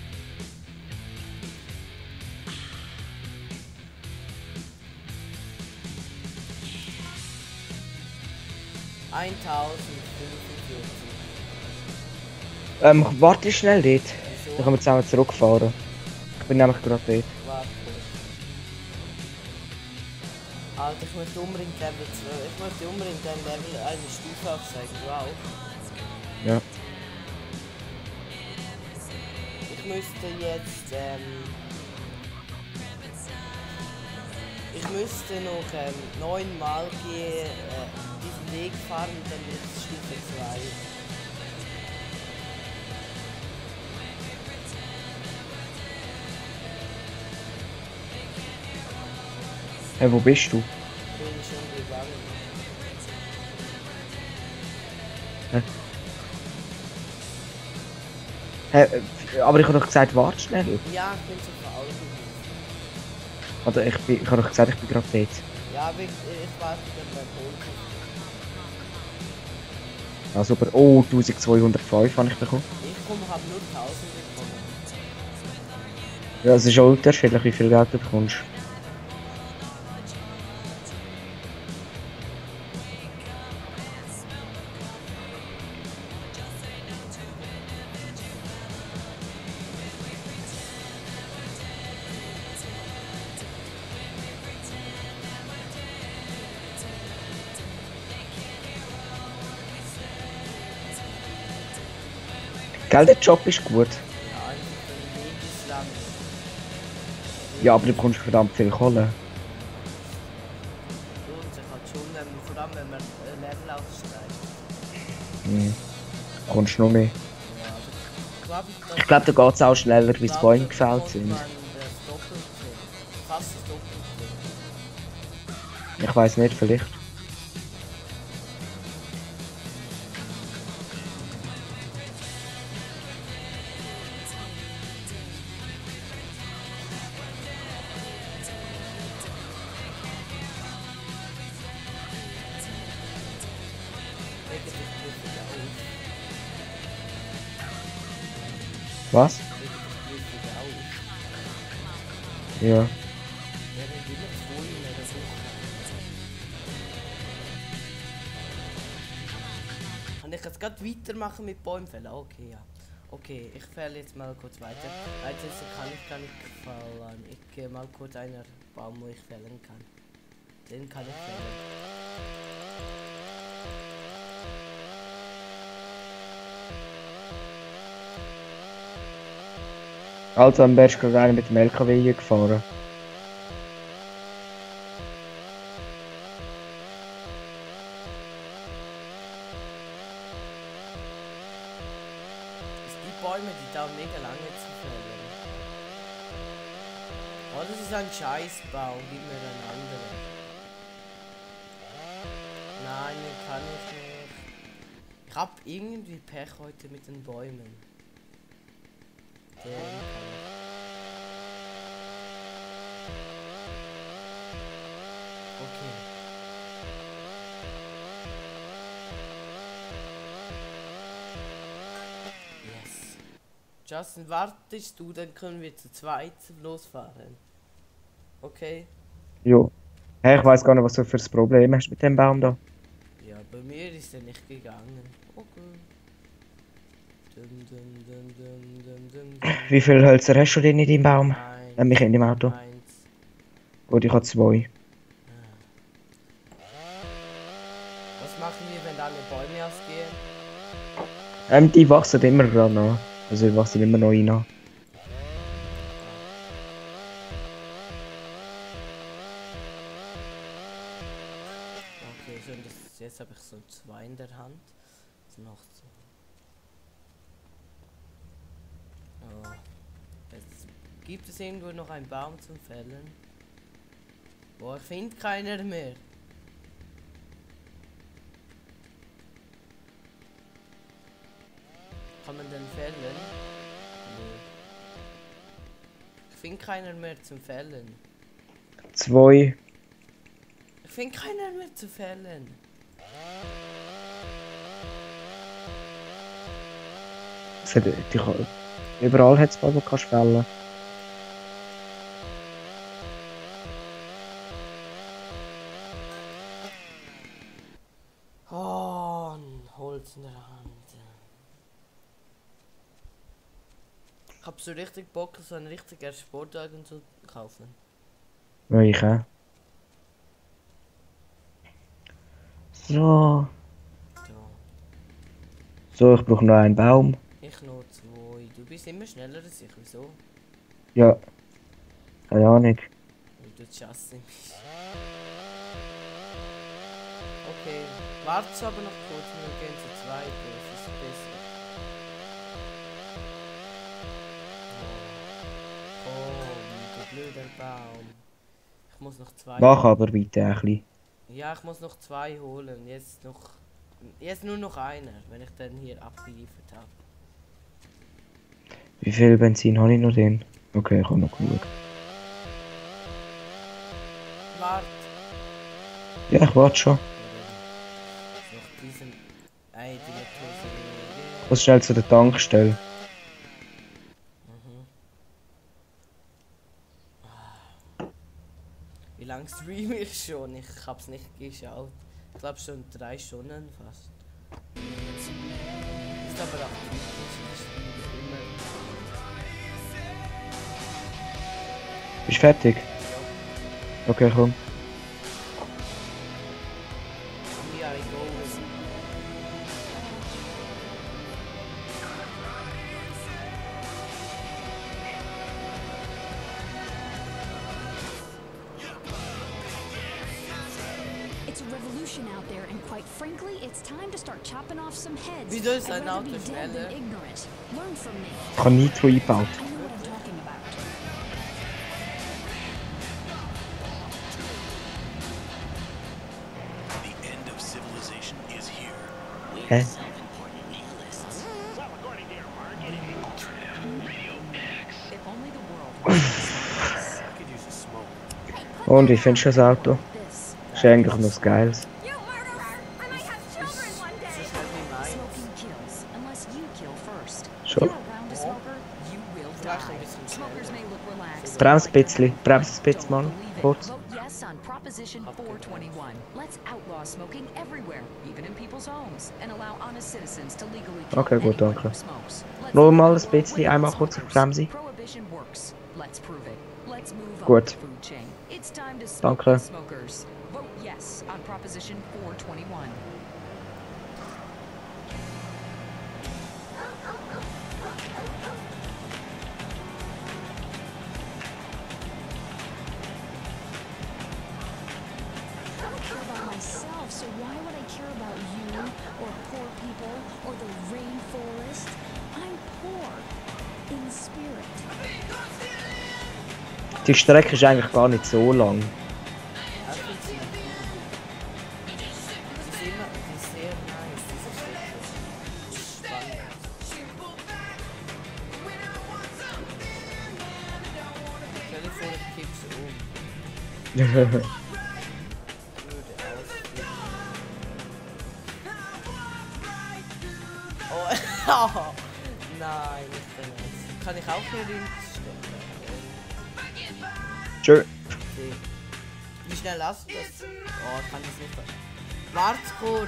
[SPEAKER 2] eintausendfünfundvierzig.
[SPEAKER 1] Ähm, warte schnell dort.
[SPEAKER 2] Wieso?
[SPEAKER 1] Dann können wir zusammen zurückfahren. Ich bin nämlich gerade dort.
[SPEAKER 2] Warte. Alter, ich möchte unbedingt Level zwei. Ich möchte unbedingt ein Level eine Stufe aufzeigen. Du auch?
[SPEAKER 1] Ja.
[SPEAKER 2] Ich müsste jetzt, ähm... Ich müsste noch ähm, neunmal gehen, äh, diesen Weg fahren und dann wird es Stufe zwei.
[SPEAKER 1] Hey, wo bist du?
[SPEAKER 2] Bin ich schon gegangen.
[SPEAKER 1] Hey, äh, aber ich habe doch gesagt, warte schnell.
[SPEAKER 2] Ja, ich bin schon vor allem gewesen.
[SPEAKER 1] Oder ich, bin, ich habe doch gesagt, ich bin gerade dort.
[SPEAKER 2] Ja, aber ich, ich warte dann beim Holen.
[SPEAKER 1] Ah, super. Oh, eintausendzweihundertfünf habe ich bekommen.
[SPEAKER 2] Ich komme, habe nur tausend bekommen.
[SPEAKER 1] Ja, es ist auch unterschiedlich, wie viel Geld du bekommst. Gell, der Job ist gut.
[SPEAKER 2] Ja, einfach der Weg ist lang.
[SPEAKER 1] Ja, aber du bekommst verdammt viel Kohle.
[SPEAKER 2] Lohnt sich halt schon, wenn man, vor allem wenn man äh, Level aufsteigt.
[SPEAKER 1] Hm. Kommst du noch mehr.
[SPEAKER 2] Ja, aber ich glaube,
[SPEAKER 1] Ich glaube, da geht es auch schneller, wie die Bäume gefällt sind.
[SPEAKER 2] Man das Doppelte. Fast das Doppelte.
[SPEAKER 1] Ich weiß nicht, vielleicht.
[SPEAKER 2] Regt sich plötzlich auf.
[SPEAKER 1] Was?
[SPEAKER 2] Regt sich plötzlich auf.
[SPEAKER 1] Ja.
[SPEAKER 2] Wir sind immer zwei in der Woche. Kann ich jetzt gerade weitermachen mit Bäumfällen? Okay, ja. Okay, ich fälle jetzt mal kurz weiter. Weiter kann ich gar nicht fallen. Ich gehe mal kurz einen Baum, wo ich fällen kann. Den kann ich fällen.
[SPEAKER 1] Also am besten gerade mit dem L K W hier gefahren.
[SPEAKER 2] Es gibt Bäume, die dauern mega lange zu fällen. Oh, das ist ein Scheißbaum. Gib mir einen anderen. Nein, den kann ich nicht. Ich hab irgendwie Pech heute mit den Bäumen. Den kann ich. Okay. Justin, wartest du, dann können wir zu zweit losfahren. Okay?
[SPEAKER 1] Jo. Hey, ich weiß gar nicht, was du für ein Problem hast mit dem Baum da.
[SPEAKER 2] Ja, bei mir ist er nicht gegangen. Okay. Dum, dum, dum, dum, dum, dum, dum.
[SPEAKER 1] Wie viele Hölzer hast du denn in deinem Baum?
[SPEAKER 2] Eins,
[SPEAKER 1] Nämlich in dem Auto.
[SPEAKER 2] eins.
[SPEAKER 1] Gut, ich habe zwei.
[SPEAKER 2] Was machen wir, wenn alle Bäume ausgehen?
[SPEAKER 1] Ähm, die wachsen immer dran an. Also die wachsen immer neu an.
[SPEAKER 2] Okay, so, das, jetzt habe ich so zwei in der Hand. Das noch so. Oh. Jetzt gibt es irgendwo noch einen Baum zum Fällen? Boah, ich finde keiner mehr. Kann man den fällen? Nee. Ich finde keiner mehr zum Fällen.
[SPEAKER 1] Zwei.
[SPEAKER 2] Ich finde keiner mehr zu fällen.
[SPEAKER 1] Es hat, die, kann- überall hat es Bäume, die kannst du fällen.
[SPEAKER 2] Oh, ein Holz in der Hand. Ich hab so richtig Bock, so einen richtigen Sportwagen zu kaufen.
[SPEAKER 1] Ja, ich auch. So.
[SPEAKER 2] So.
[SPEAKER 1] So, ich brauche noch einen Baum.
[SPEAKER 2] Ich noch zwei. Du bist immer schneller als ich. Wieso?
[SPEAKER 1] Ja. Keine Ahnung.
[SPEAKER 2] Weil du Justin bist. Okay. Warte aber noch kurz. Wir gehen zu zweit. Das ist besser. Oh, oh du blöder Baum. Ich muss noch zwei.
[SPEAKER 1] Mach aber bitte ein bisschen.
[SPEAKER 2] Ja, ich muss noch zwei holen. Jetzt noch. Jetzt nur noch einer, wenn ich dann hier abgeliefert habe.
[SPEAKER 1] Wie viel Benzin habe ich noch drin? Okay, ich habe noch genug.
[SPEAKER 2] Warte.
[SPEAKER 1] Ja, ich warte schon.
[SPEAKER 2] Noch diesen. Ey, die Methode.
[SPEAKER 1] Ich muss schnell zu der Tankstelle.
[SPEAKER 2] Mhm. Wie lange streame ich schon? Ich hab's nicht geschaut. Ich glaube schon drei Stunden fast. Ist aber auch typisch. Immer.
[SPEAKER 1] Bist du fertig? Okay, komm.
[SPEAKER 2] We are going.
[SPEAKER 3] It's a revolution out there, and quite frankly, it's time to start chopping off some heads.
[SPEAKER 2] Wieso ist
[SPEAKER 3] I'd
[SPEAKER 2] ein
[SPEAKER 3] rather
[SPEAKER 2] Auto
[SPEAKER 3] be dead
[SPEAKER 2] schneller?
[SPEAKER 3] than ignorant. Learn from me.
[SPEAKER 1] Ich habe Nitro eingebaut.
[SPEAKER 3] I know what I'm talking about.
[SPEAKER 6] The end of civilization is here.
[SPEAKER 1] Hä?
[SPEAKER 7] If only the world was this.
[SPEAKER 6] I could use a smoke.
[SPEAKER 1] Und wie findest du das Auto?
[SPEAKER 3] This.
[SPEAKER 1] Ist eigentlich noch das Geiles.
[SPEAKER 4] You murderer! I might have children one
[SPEAKER 2] So
[SPEAKER 4] day!
[SPEAKER 2] schnell wie meins.
[SPEAKER 3] Smoking kills, unless you kill first.
[SPEAKER 1] Schon.
[SPEAKER 3] If you're around a smoker,
[SPEAKER 7] You will
[SPEAKER 2] Vielleicht ein
[SPEAKER 7] die.
[SPEAKER 2] bisschen
[SPEAKER 7] Smokers may
[SPEAKER 2] schneller.
[SPEAKER 7] look relaxed.
[SPEAKER 1] Bremst
[SPEAKER 7] but
[SPEAKER 1] ein
[SPEAKER 7] like
[SPEAKER 1] bisschen.
[SPEAKER 7] that.
[SPEAKER 1] Bremst ein bisschen mal.
[SPEAKER 7] Don't believe it.
[SPEAKER 1] Kurz.
[SPEAKER 7] Vote yes on Proposition four twenty-one. Let's outlaw smoking everywhere, even in people's homes, and allow honest citizens to legally kill
[SPEAKER 1] Okay, gut,
[SPEAKER 7] anyone
[SPEAKER 1] danke.
[SPEAKER 7] who smokes. Let's
[SPEAKER 1] Nur
[SPEAKER 7] live
[SPEAKER 1] mal
[SPEAKER 7] in a
[SPEAKER 1] ein
[SPEAKER 7] world
[SPEAKER 1] bisschen,
[SPEAKER 7] without
[SPEAKER 1] einmal kurz auf die
[SPEAKER 7] smokers.
[SPEAKER 1] Bremse.
[SPEAKER 7] Prohibition works. Let's prove it. Let's move up
[SPEAKER 1] Gut.
[SPEAKER 7] the food chain. It's time to smoke
[SPEAKER 1] Danke.
[SPEAKER 7] the smokers. Vote yes on Proposition four twenty-one.
[SPEAKER 3] I don't care about myself, so why would I care about you, or poor people, or the rainforest? I'm poor. In spirit.
[SPEAKER 1] Die Strecke ist eigentlich gar nicht so lang.
[SPEAKER 2] Ja, ich find's immer cool. Die ist immer, die ist sehr nice, diese Strecke. Spannend. Stell dir vor, ich kipp sie um. Würde ausfliegen. Oh, nein, nicht der Rest. kann ich auch hier in
[SPEAKER 1] Tschö.
[SPEAKER 2] Okay. Wie schnell hast du das? Oh, ich kann das nicht. Wart kurz.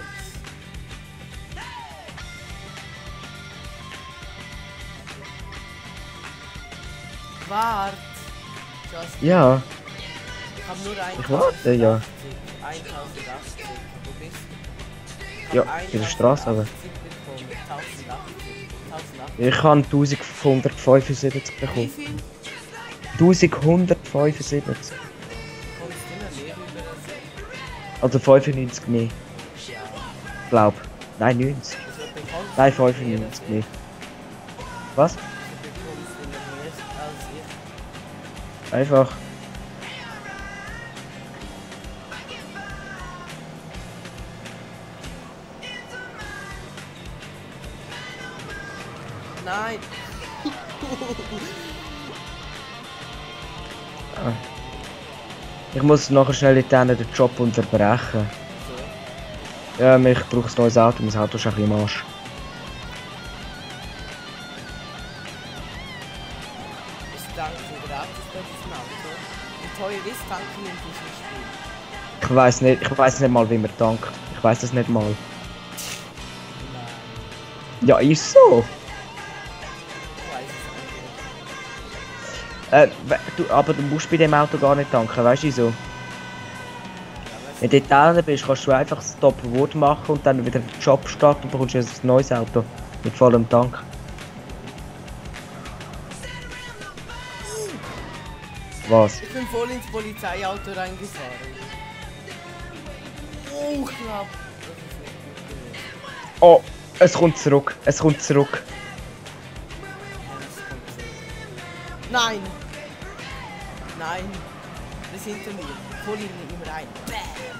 [SPEAKER 2] Wart. Just
[SPEAKER 1] Ja,
[SPEAKER 2] Ich hab nur
[SPEAKER 1] ich warte, ja.
[SPEAKER 2] tausendachtzig. Wo bist du? Ich
[SPEAKER 1] Ja,
[SPEAKER 2] hab
[SPEAKER 1] in der Straße, aber.
[SPEAKER 2] tausendachtzig bekommen. tausendachtzig. tausendachtzig.
[SPEAKER 1] Ich habe eintausendhundertfünfundsiebzig
[SPEAKER 2] Wie
[SPEAKER 1] bekommen.
[SPEAKER 2] viel?
[SPEAKER 1] eintausendhundertfünfundsiebzig.
[SPEAKER 2] Kommst du immer mehr über das?
[SPEAKER 1] Also fünfundneunzig mehr.
[SPEAKER 2] Ja.
[SPEAKER 1] Glaub. Nein, neunzig.
[SPEAKER 2] Also bekommst
[SPEAKER 1] Nein,
[SPEAKER 2] du mehr
[SPEAKER 1] fünfundneunzig mehr.
[SPEAKER 2] als
[SPEAKER 1] Was?
[SPEAKER 2] ich. Du bekommst immer mehr als ich.
[SPEAKER 1] Einfach.
[SPEAKER 2] Nein.
[SPEAKER 1] Ich muss nachher schnell in denen den Job unterbrechen.
[SPEAKER 2] So.
[SPEAKER 1] Ja, ich brauche ein neues Auto, mein Auto ist ein bisschen im Arsch.
[SPEAKER 2] Ist Tanken gratis bei diesem Auto? Wie teuer ist Tanken in diesem Spiel?
[SPEAKER 1] Ich weiß nicht, ich weiß nicht mal, wie man tankt. Ich weiß das nicht mal.
[SPEAKER 2] Nein.
[SPEAKER 1] Ja, ist so.
[SPEAKER 2] Ich weiß es nicht.
[SPEAKER 1] Äh, we- du, aber du musst bei dem Auto gar nicht tanken, weißt du so?
[SPEAKER 2] Ja,
[SPEAKER 1] Wenn du dort bist, kannst du einfach das Stop-Wort machen und dann wieder den Job starten und bekommst ein neues Auto mit vollem Tank. Was?
[SPEAKER 2] ich bin voll ins Polizeiauto reingefahren. Oh, knapp. Das ist nicht gut gewesen.
[SPEAKER 1] Oh, es kommt zurück, es kommt zurück.
[SPEAKER 2] Ja, das kommt so. Nein! Nein! Wir sind hinter mir. Voll in ihm rein. Bam!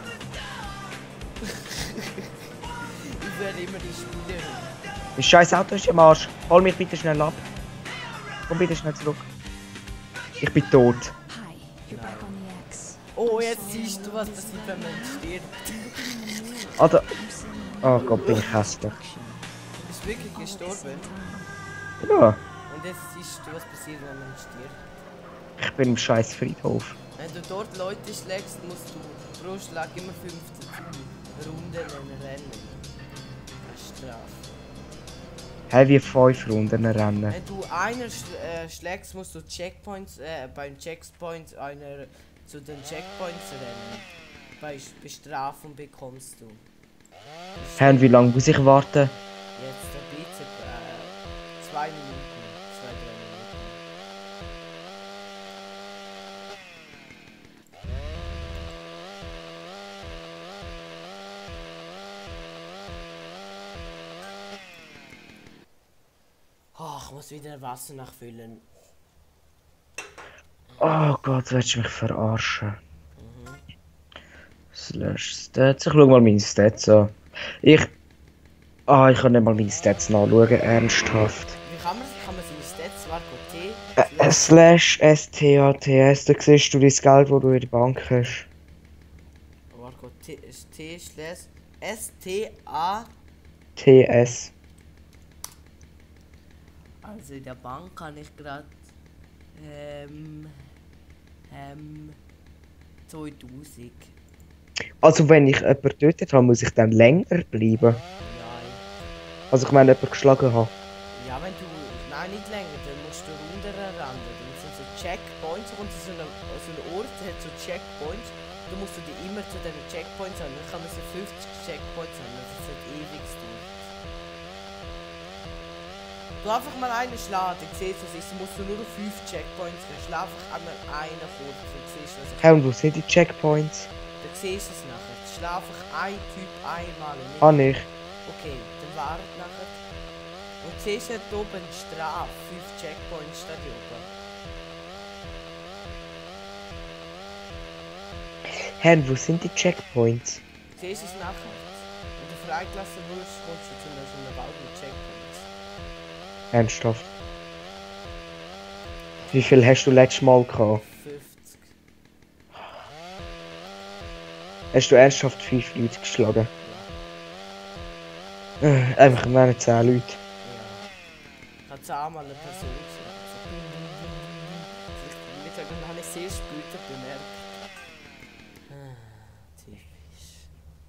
[SPEAKER 2] Ich werde immer die Spielerin.
[SPEAKER 1] Das scheiß Auto ist im Arsch. Hol mich bitte schnell ab. Komm bitte schnell zurück. Ich bin tot.
[SPEAKER 3] Hi, you're back on the X.
[SPEAKER 2] Oh, jetzt siehst du, was passiert, wenn man stirbt.
[SPEAKER 1] Alter. Oh Gott, bin ich hässlich.
[SPEAKER 2] Du bist wirklich gestorben.
[SPEAKER 1] Ja,
[SPEAKER 2] Und jetzt siehst du, was passiert, wenn man stirbt.
[SPEAKER 1] ich bin im scheiß Friedhof.
[SPEAKER 2] Wenn du dort Leute schlägst, musst du pro Schlag immer fünfzehn Runden rennen. Das ist Strafe.
[SPEAKER 1] Hey, wie fünf Runden rennen.
[SPEAKER 2] Wenn du einer sch äh, schlägst, musst du Checkpoints, äh, beim Checkpoint einer zu den Checkpoints rennen. Bei Bestrafung bekommst du.
[SPEAKER 1] Hey, und wie lange muss ich warten?
[SPEAKER 2] Jetzt ein bisschen, äh, zwei Minuten, zwei, drei Minuten. Oh, ich muss wieder Wasser nachfüllen.
[SPEAKER 1] Oh Gott, willst du mich verarschen? Slash Stats. Ich schau mal meine Stats an. Ich. Ah, ich kann nicht mal meine Stats nachschauen, ernsthaft.
[SPEAKER 2] Wie kann man, kann man seine Stats, Marco T?
[SPEAKER 1] Äh, slash S T A T S, da siehst du das Geld, das du in der Bank hast.
[SPEAKER 2] Marco T, T slash S T A.
[SPEAKER 1] T S.
[SPEAKER 2] Also in der Bank kann ich gerade ähm, ähm, zweitausend.
[SPEAKER 1] Also wenn ich jemanden getötet habe, muss ich dann länger bleiben.
[SPEAKER 2] Nein.
[SPEAKER 1] Also ich meine, jemanden geschlagen habe.
[SPEAKER 2] Ja, wenn du. Nein, nicht länger, dann musst du runterrennen. Dann sind so Checkpoints, und so ein so ein Ort hat so Checkpoints. Du musst du die immer zu diesen Checkpoints haben. Dann kann man so fünfzig Checkpoints haben. Das ist halt ewig dauert. Du einfach mal einen schlagen, dann siehst du, es musst du nur auf fünf Checkpoints gehen. Schlag einfach einmal einen kurz, dann siehst du, was ich
[SPEAKER 1] Hey, und wo sind die Checkpoints?
[SPEAKER 2] Dann siehst du es nachher. Schlag einfach ein Typ einmal und nicht.
[SPEAKER 1] Ah, nicht.
[SPEAKER 2] Okay, dann wart nachher. Und siehst du da oben Strafe, fünf Checkpoints steht hier oben.
[SPEAKER 1] Hey, und wo sind die Checkpoints?
[SPEAKER 2] Siehst du es nachher? Wenn du freigelassen wirst, kommst du zu einer so einer Wald mit Checkpoints.
[SPEAKER 1] Ernsthaft. Wie viel hast du letztes Mal gehabt?
[SPEAKER 2] fünfzig.
[SPEAKER 1] Hast du ernsthaft fünf Leute geschlagen? Äh, einfach meine zehn Leute.
[SPEAKER 2] Ja. Ich habe zehnmal eine Person geschlagen. dann habe ich sehr später bemerkt. Ah, typisch.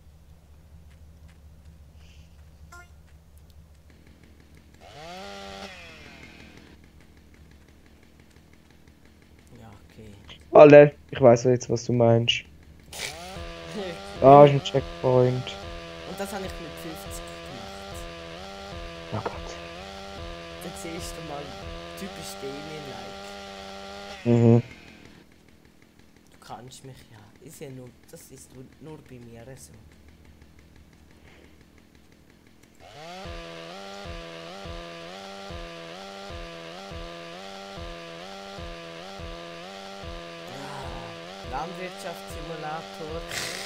[SPEAKER 2] Ja, okay.
[SPEAKER 1] Alle, ich weiß jetzt, was du meinst. Ah, ist ein Checkpoint.
[SPEAKER 2] Und das habe ich mit fünfzig gemacht.
[SPEAKER 1] Oh Gott.
[SPEAKER 2] Dann siehst du mal typisch Damien-like.
[SPEAKER 1] Mhm.
[SPEAKER 2] Du kannst mich ja. Ist ja nur, das ist nur, nur bei mir so. Ja, Landwirtschaftssimulator.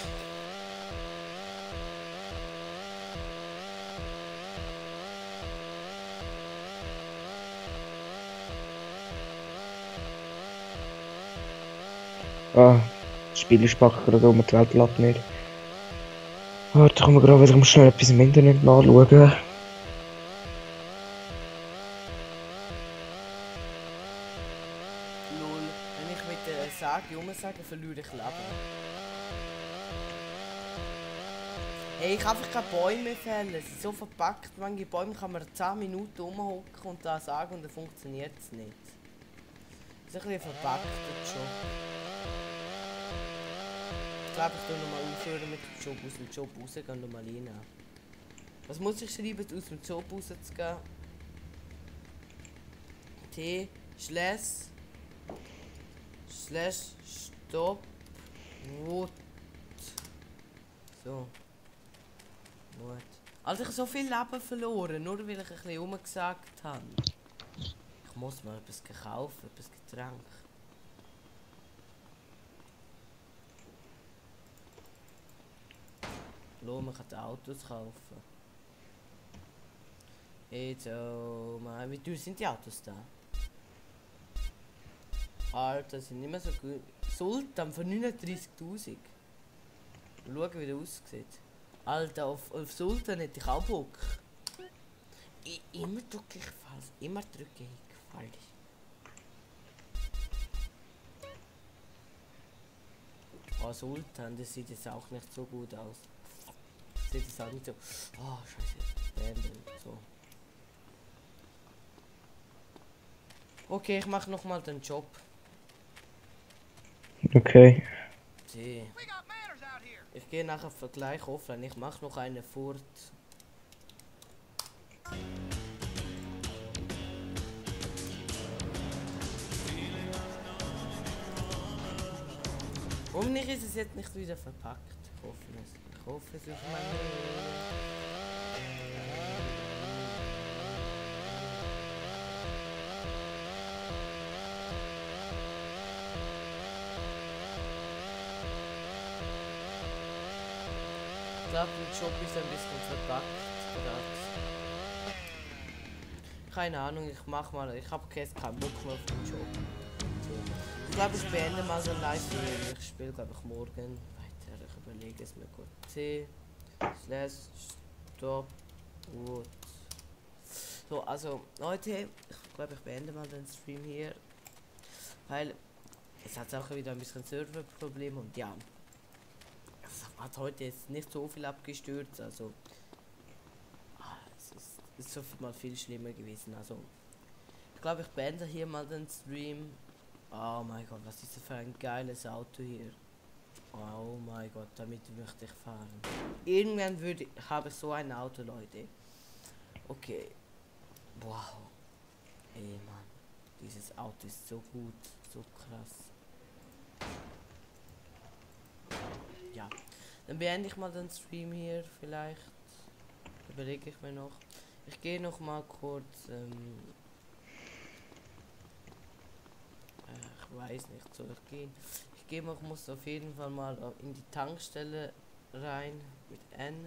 [SPEAKER 1] Ah, das Spiel ist packt gerade um, die Welt lädt nicht. Warte, kommen wir gerade wieder schnell etwas im Internet nachschauen.
[SPEAKER 2] Lol, wenn ich mit der Sage umsage, verliere ich Leben. Hey, ich kann einfach keine Bäume fällen, sie sind so verpackt, manche Bäume kann man zehn Minuten rumhocken und da sagen und dann funktioniert es nicht. Das ist ein bisschen verpackt, der Job. Ich glaube, ich tue nochmal aufhören mit dem Job, aus dem Job rausgehen und mal rein. Was muss ich schreiben, aus dem Job rauszugehen? T, Slash, Slash, Stopp, Wut. So. Gut. Also ich habe so viel Leben verloren, nur weil ich ein bisschen rumgesagt habe. Ich muss mal etwas kaufen, etwas Getränk. Hallo, man kann Autos kaufen. Jetzt, oh mein, wie teuer sind die Autos da? Alter, sind nicht mehr so gut. Sultan für neununddreißigtausend. Schauen, wie der aussieht. Alter, auf, auf Sultan hätte ich auch Bock. I, immer drücke ich falsch. Immer drücke ich falsch. Oh, Sultan, das sieht jetzt auch nicht so gut aus. Das sieht jetzt auch nicht so. Oh, scheiße. Beenden. So. Okay, ich mache noch mal den Job.
[SPEAKER 1] Okay.
[SPEAKER 2] See. Ich gehe nachher gleich offline. Ich mache noch eine fort. Warum nicht ist es jetzt nicht wieder verpackt? Ich hoffe es. Ich hoffe es auf meine. Ich glaube, der Job ist ein bisschen verpackt. Keine Ahnung, ich mach mal. Ich habe jetzt keinen Bock mehr auf den Job. So. Ich glaube, ich beende mal so ein Live-Stream. Ich spiele, glaube ich, morgen weiter. Ich überlege es mir kurz. C, Slash, Stop, Wood. So, also, Leute, ich glaube, ich beende mal den Stream hier. Weil es hat auch wieder ein bisschen Serverproblem und ja. Es hat heute jetzt nicht so viel abgestürzt, also ah, es ist, ist so viel mal viel schlimmer gewesen. Also ich glaube, ich beende hier mal den Stream. Oh mein Gott, was ist das für ein geiles Auto hier? Oh mein Gott, damit möchte ich fahren. Irgendwann würde ich habe so ein Auto, Leute. Okay. Wow. Ey Mann, dieses Auto ist so gut, so krass. Ja. Dann beende ich mal den Stream hier, vielleicht. Überlege ich mir noch. Ich gehe noch mal kurz. Ähm, äh, ich weiß nicht, soll ich gehen? Ich gehe mal, muss auf jeden Fall mal in die Tankstelle rein mit N.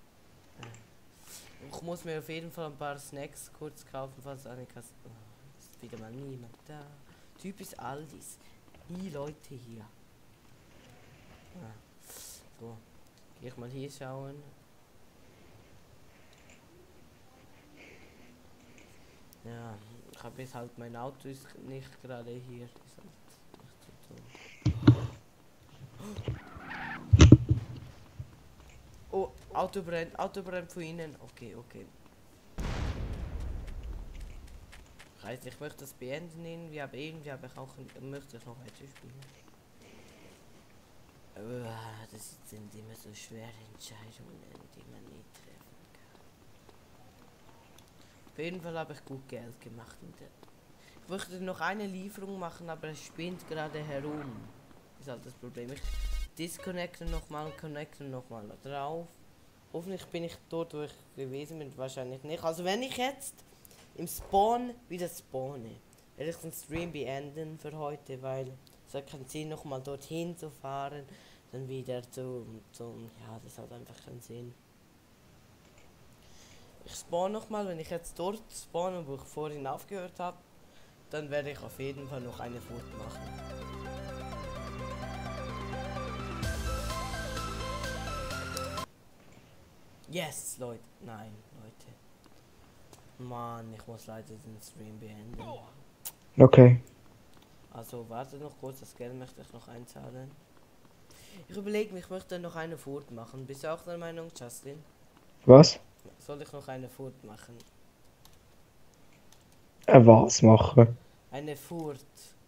[SPEAKER 2] Äh, ich muss mir auf jeden Fall ein paar Snacks kurz kaufen, falls eine Kasse. Oh, ist wieder mal niemand da. Typisch Aldis. Die Leute hier. Ah. So, gehe ich mal hier schauen. Ja, ich habe jetzt halt mein Auto ist nicht gerade hier, ist halt nicht Oh, Auto brennt, Auto brennt von innen. Okay, okay. Heißt, ich möchte das beenden irgendwie, aber irgendwie habe ich auch möchte ich noch weiter spielen. Uh, das sind immer so schwere Entscheidungen, die man nie treffen kann. Auf jeden Fall habe ich gut Geld gemacht. Und ich möchte noch eine Lieferung machen, aber es spinnt gerade herum. Das ist halt das Problem. Ich disconnecte nochmal und connecte nochmal drauf. Hoffentlich bin ich dort, wo ich gewesen bin, wahrscheinlich nicht. Also wenn ich jetzt im Spawn wieder spawne, werde ich den Stream beenden für heute, weil es hat keinen Sinn, nochmal dorthin zu fahren, dann wieder zu, zu, ja, das hat einfach keinen Sinn. Ich spawn nochmal, wenn ich jetzt dort spawne, wo ich vorhin aufgehört habe, dann werde ich auf jeden Fall noch eine Furt machen. Yes, Leute. Nein, Leute. Mann, ich muss leider den Stream beenden.
[SPEAKER 1] Okay.
[SPEAKER 2] Also, warte noch kurz, das Geld möchte ich noch einzahlen. Ich überlege mich, ich möchte noch eine Furt machen. Bist du auch der Meinung, Justin?
[SPEAKER 1] Was?
[SPEAKER 2] Soll ich noch eine Furt machen?
[SPEAKER 1] Äh, was machen?
[SPEAKER 2] Eine Furt.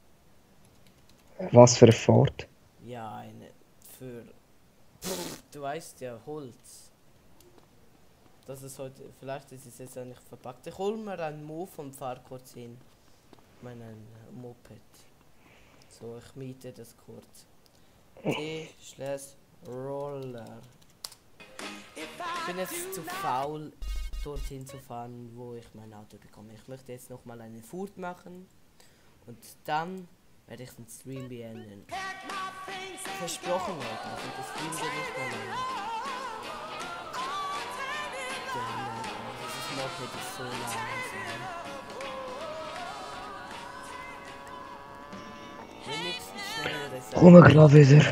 [SPEAKER 1] Was für ein Fort?
[SPEAKER 2] Ja, eine für... Pff, du weißt ja, Holz. Das ist heute... Vielleicht ist es jetzt ja nicht verpackt. Ich hol mir einen Move und fahr kurz hin. Meinen Moped. So, ich miete das kurz. T slash Roller. Ich bin jetzt zu faul, dorthin zu fahren, wo ich mein Auto bekomme. Ich möchte jetzt noch mal eine Furt machen und dann werde ich den Stream beenden. Versprochen, Leute, also das Stream wird nicht mehr länger. Dieses Moped ist so langsam. Wenigstens schnelleres.
[SPEAKER 1] Komm wir gerade wieder.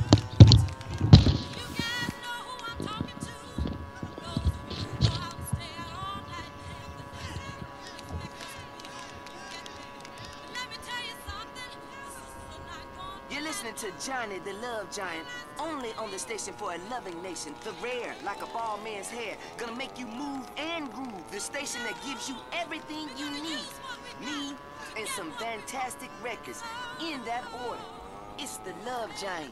[SPEAKER 8] To Johnny the Love Giant, only on the station for a loving nation. The rare, like a bald man's hair, gonna make you move and groove. The station that gives you everything you need. Me and some fantastic records in that order. It's the Love Giant.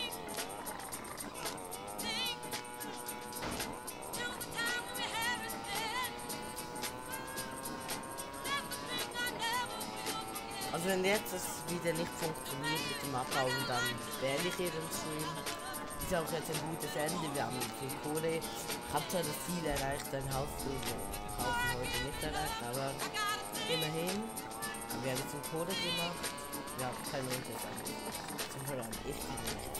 [SPEAKER 2] Also wenn jetzt das wieder nicht funktioniert mit dem Abbauen, dann beende ich hier den Stream. Ist auch jetzt ein gutes Ende, wir haben viel Kohle. Ich habe zwar das Ziel erreicht, ein Haus zu kaufen, heute nicht erreicht, aber immerhin haben wir ein bisschen Kohle gemacht. Ja, kein Mensch ist eigentlich. Zum Hören, ich bin nicht.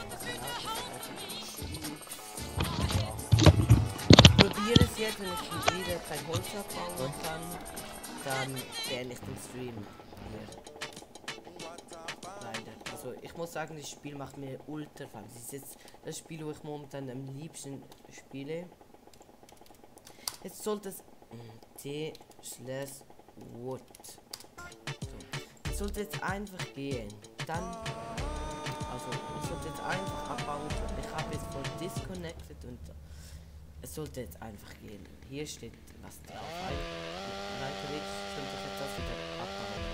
[SPEAKER 2] Ich probiere es jetzt, wenn ich wieder kein Holz abbauen kann, dann beende ich den Stream hier. Also ich muss sagen, das Spiel macht mir ultra Spaß. Das ist jetzt das Spiel, wo ich momentan am liebsten spiele. Jetzt sollte es T slash Wood. So. Es sollte jetzt einfach gehen. Dann, also ich sollte jetzt einfach abbauen können. Ich habe jetzt voll disconnected und es sollte jetzt einfach gehen. Hier steht was drauf. Rein theoretisch sollte ich jetzt das wieder abbauen.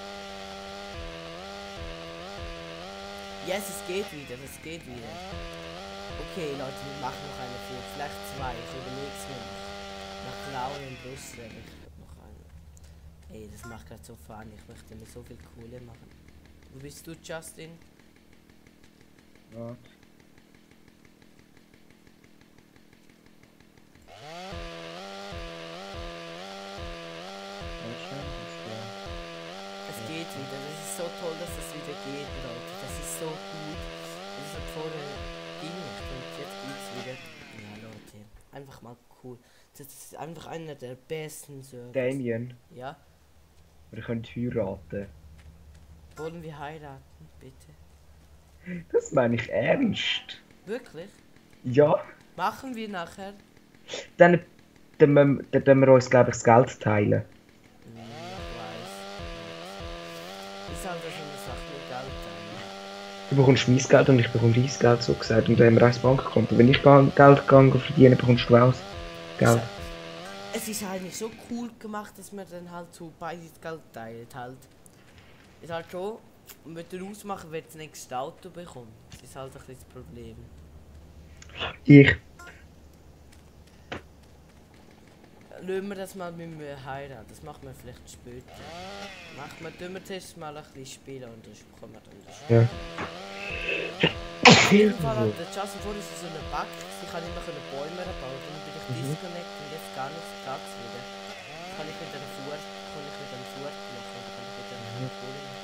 [SPEAKER 2] Yes, es geht wieder, es geht wieder. Okay, Leute, wir machen noch eine Furt. Vielleicht zwei, ich überleg's mir noch. Nach Laune und Lust werde ich noch eine. Ey, das macht gerade so Fun. Ich möchte mir so viel Kohle machen. Wo bist du, Justin?
[SPEAKER 1] Ja.
[SPEAKER 2] Es geht wieder. Das ist so toll, dass es wieder geht, Leute. Das ist so gut. Das ist vorher ging nicht und jetzt geht's wieder. Ja, Leute. Einfach mal cool. Das ist einfach einer der besten Server.
[SPEAKER 1] Damien,
[SPEAKER 2] Ja?
[SPEAKER 1] wir können heiraten.
[SPEAKER 2] Wollen wir heiraten, bitte?
[SPEAKER 1] Das meine ich ernst.
[SPEAKER 2] Wirklich?
[SPEAKER 1] Ja.
[SPEAKER 2] Machen wir nachher?
[SPEAKER 1] Dann, dann, dann, dann, dann wir uns, glaube ich, das Geld teilen.
[SPEAKER 2] Hm, ich weiß. Ist halt so eine Sache mit Geld.
[SPEAKER 1] Du bekommst mein Geld und ich bekomme dein Geld, so gesagt. Und dann haben wir ein Bankkonto. Wenn ich Geld gehe verdienen, bekommst du auch Geld.
[SPEAKER 2] Es ist eigentlich so cool gemacht, dass man dann halt so beides Geld teilt halt. Ist halt schon, und wenn du ausmachen, wer das nächste Auto bekommt. Das ist halt ein bisschen das Problem.
[SPEAKER 1] Ich.
[SPEAKER 2] Lassen wir das mal mit dem heiraten, das machen wir vielleicht später. Machen wir, tun wir zuerst mal ein bisschen spielen und dann bekommen wir dann das Spiel.
[SPEAKER 1] Ja.
[SPEAKER 2] Auf jeden Fall hat der Justin vor ist so eine Bug, ich kann immer Bäume bauen, dann bin ich
[SPEAKER 1] Mhm.
[SPEAKER 2] disconnect und jetzt gar nichts Platz wieder. Kann ich mit einem Furt, kann ich mit einem Furt machen, oder kann ich mit einem
[SPEAKER 1] Mhm.
[SPEAKER 2] Kohle machen.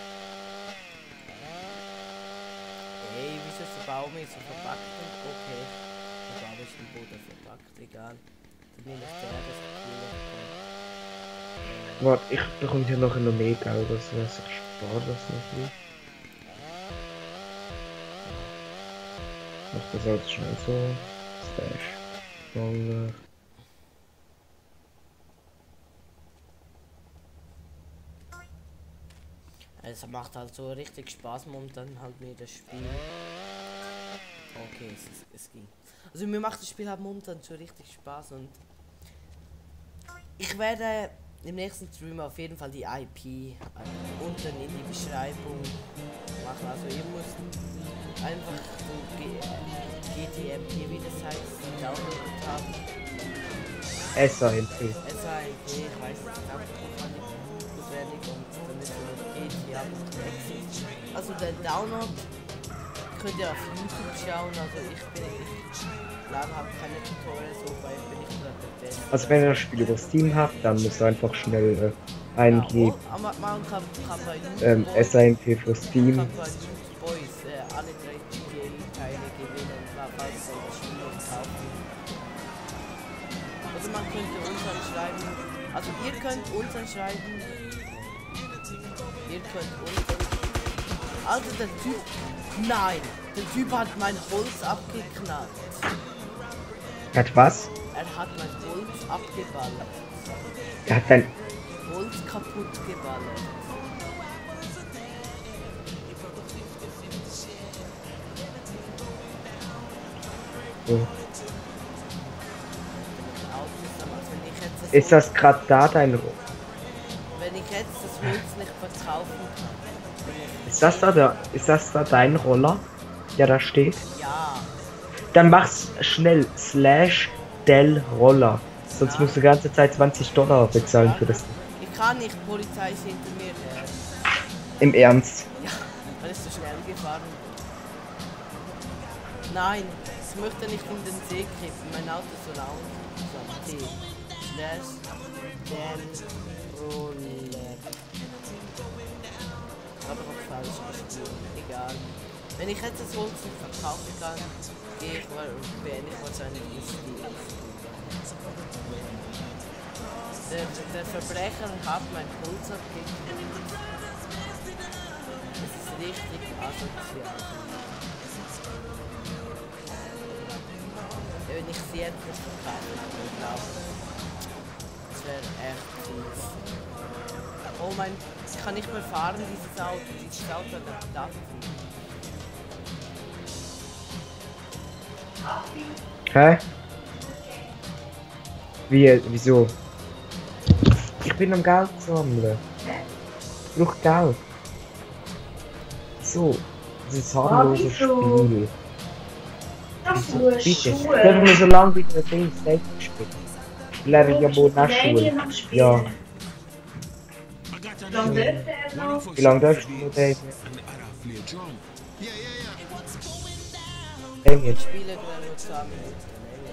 [SPEAKER 2] Ey, wieso ist der Baum jetzt so verpackt und okay. Der Baum ist im Boden verpackt, egal. Dann nehme ich der, das ist cool.
[SPEAKER 1] Warte, ich bekomme hier nachher noch mehr Geld, also ich spare das noch nicht. Ich mach das jetzt schnell so. Slash. Roller.
[SPEAKER 2] Es macht halt so richtig Spaß momentan halt mit das Spiel. Okay, es, ist, es ging. Also mir macht das Spiel halt momentan so richtig Spaß und ich werde im nächsten Stream auf jeden Fall die I P unten in die Beschreibung machen. Also ihr müsst einfach so G T M P, wie das heißt, downloadet haben.
[SPEAKER 1] S A M P.
[SPEAKER 2] S A M P, ich weiß nicht, das wäre nicht und dann ist so G T A und Exit. Also der Download könnt ihr auf YouTube schauen, also ich bin, ich lade halt keine Tutorials, so weil bin ich gerade der Beste.
[SPEAKER 1] Also wenn ihr das Spiel über Steam habt, dann müsst ihr einfach schnell äh, eingeben.
[SPEAKER 2] Ja, aber man kann, kann bei YouTube
[SPEAKER 1] Ähm, S A M P für Steam.
[SPEAKER 2] kann bei YouTube Boys äh, alle drei G T A-Teile gewinnen, falls ihr das Spiel noch kaufen. Also man könnte uns anschreiben, also ihr könnt uns anschreiben, ihr könnt uns anschreiben. Also der Typ, nein, der Typ hat mein Holz abgeknallt.
[SPEAKER 1] Hat was?
[SPEAKER 2] Er hat mein Holz abgeballert.
[SPEAKER 1] Er hat dein...
[SPEAKER 2] Holz kaputt geballert.
[SPEAKER 1] So. Ist das gerade da dein...
[SPEAKER 2] Wenn ich jetzt das Holz nicht verkaufen kann.
[SPEAKER 1] Ist das da der... Ist das da dein Roller? Ja, da steht.
[SPEAKER 2] Ja.
[SPEAKER 1] Dann mach's schnell. Slash Del Roller. Sonst
[SPEAKER 2] Ja.
[SPEAKER 1] musst du die ganze Zeit zwanzig Dollar bezahlen für das.
[SPEAKER 2] Ich kann nicht, die Polizei ist hinter mir her.
[SPEAKER 1] Im Ernst.
[SPEAKER 2] Ja, man ist so schnell gefahren. Nein, ich möchte nicht in den See kippen, mein Auto ist so laut. So, T. Slash Del Roller. Ich habe auch falsch gespielt, egal. Wenn ich jetzt das Holz nicht verkaufen kann, gehe ich mal und beende ich wahrscheinlich das Spiel. Der, der Verbrecher hat mein Holz abgekriegt. Das ist richtig asozial. Wenn ich sie jetzt nicht verkaufen kann, glaube das wäre echt fies. Oh mein, ich kann nicht mehr fahren, dieses Auto. Dieses Auto hat eine Daten.
[SPEAKER 1] Hä? Wie, wieso? Ich bin am Geld sammeln. Ich brauche Geld. So, das ist ein harmloses Spiel.
[SPEAKER 9] Das nur
[SPEAKER 1] Bitte,
[SPEAKER 9] Schuhe.
[SPEAKER 1] ich habe mir so lange wieder ein Ding Steak gespielt. Ich lerne ja wohl nach Schule. Ja.
[SPEAKER 9] Wie lange dürfte er noch?
[SPEAKER 1] Wie lange darfst du noch, David? David,
[SPEAKER 2] Ich spiele gerade nur zwei Minuten.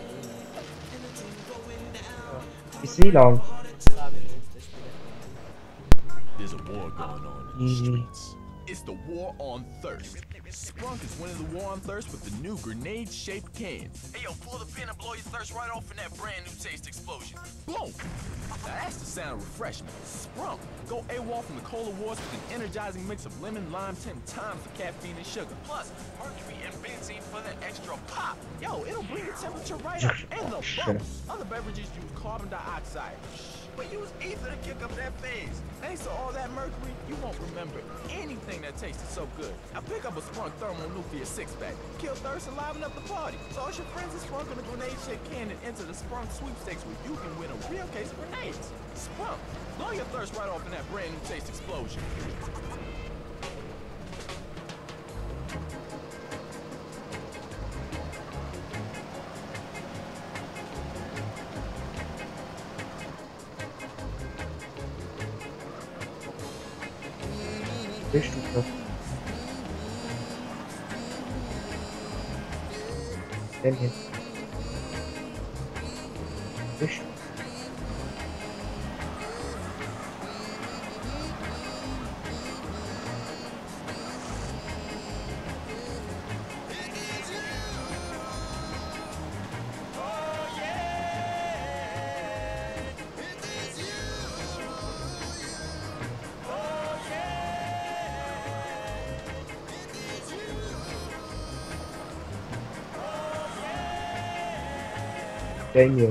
[SPEAKER 1] bis wie lang?
[SPEAKER 2] Zwei Minuten spiele ich.
[SPEAKER 10] There's a war going on in the streets. It's the war on thirst. Sprunk is winning the war on thirst with the new grenade-shaped can.
[SPEAKER 6] Hey, yo, pull the pin and blow your thirst right off in that brand new taste explosion.
[SPEAKER 10] Boom! Now that's the sound of refreshment. Sprunk. Go AWOL from the Cola Wars with an energizing mix of lemon, lime, ten times the caffeine and sugar.
[SPEAKER 6] Plus, mercury and benzene for that extra pop.
[SPEAKER 10] Yo, it'll bring the temperature right up and the bubbles. Other beverages use carbon dioxide. But use ether to kick up that phase. Thanks to all that mercury, you won't remember anything that tasted so good. Now pick up a Sprunk thermonuclear six-pack. Kill thirst and liven up the party. So all your friends are sprunking a grenade-shaped cannon into the Sprunk sweepstakes where you can win a real case of grenades. Sprunk, blow your thirst right off in that brand new taste explosion.
[SPEAKER 1] Bist du das? Denn hier. Bist du? Damien.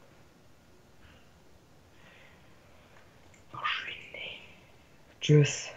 [SPEAKER 1] Tschüss.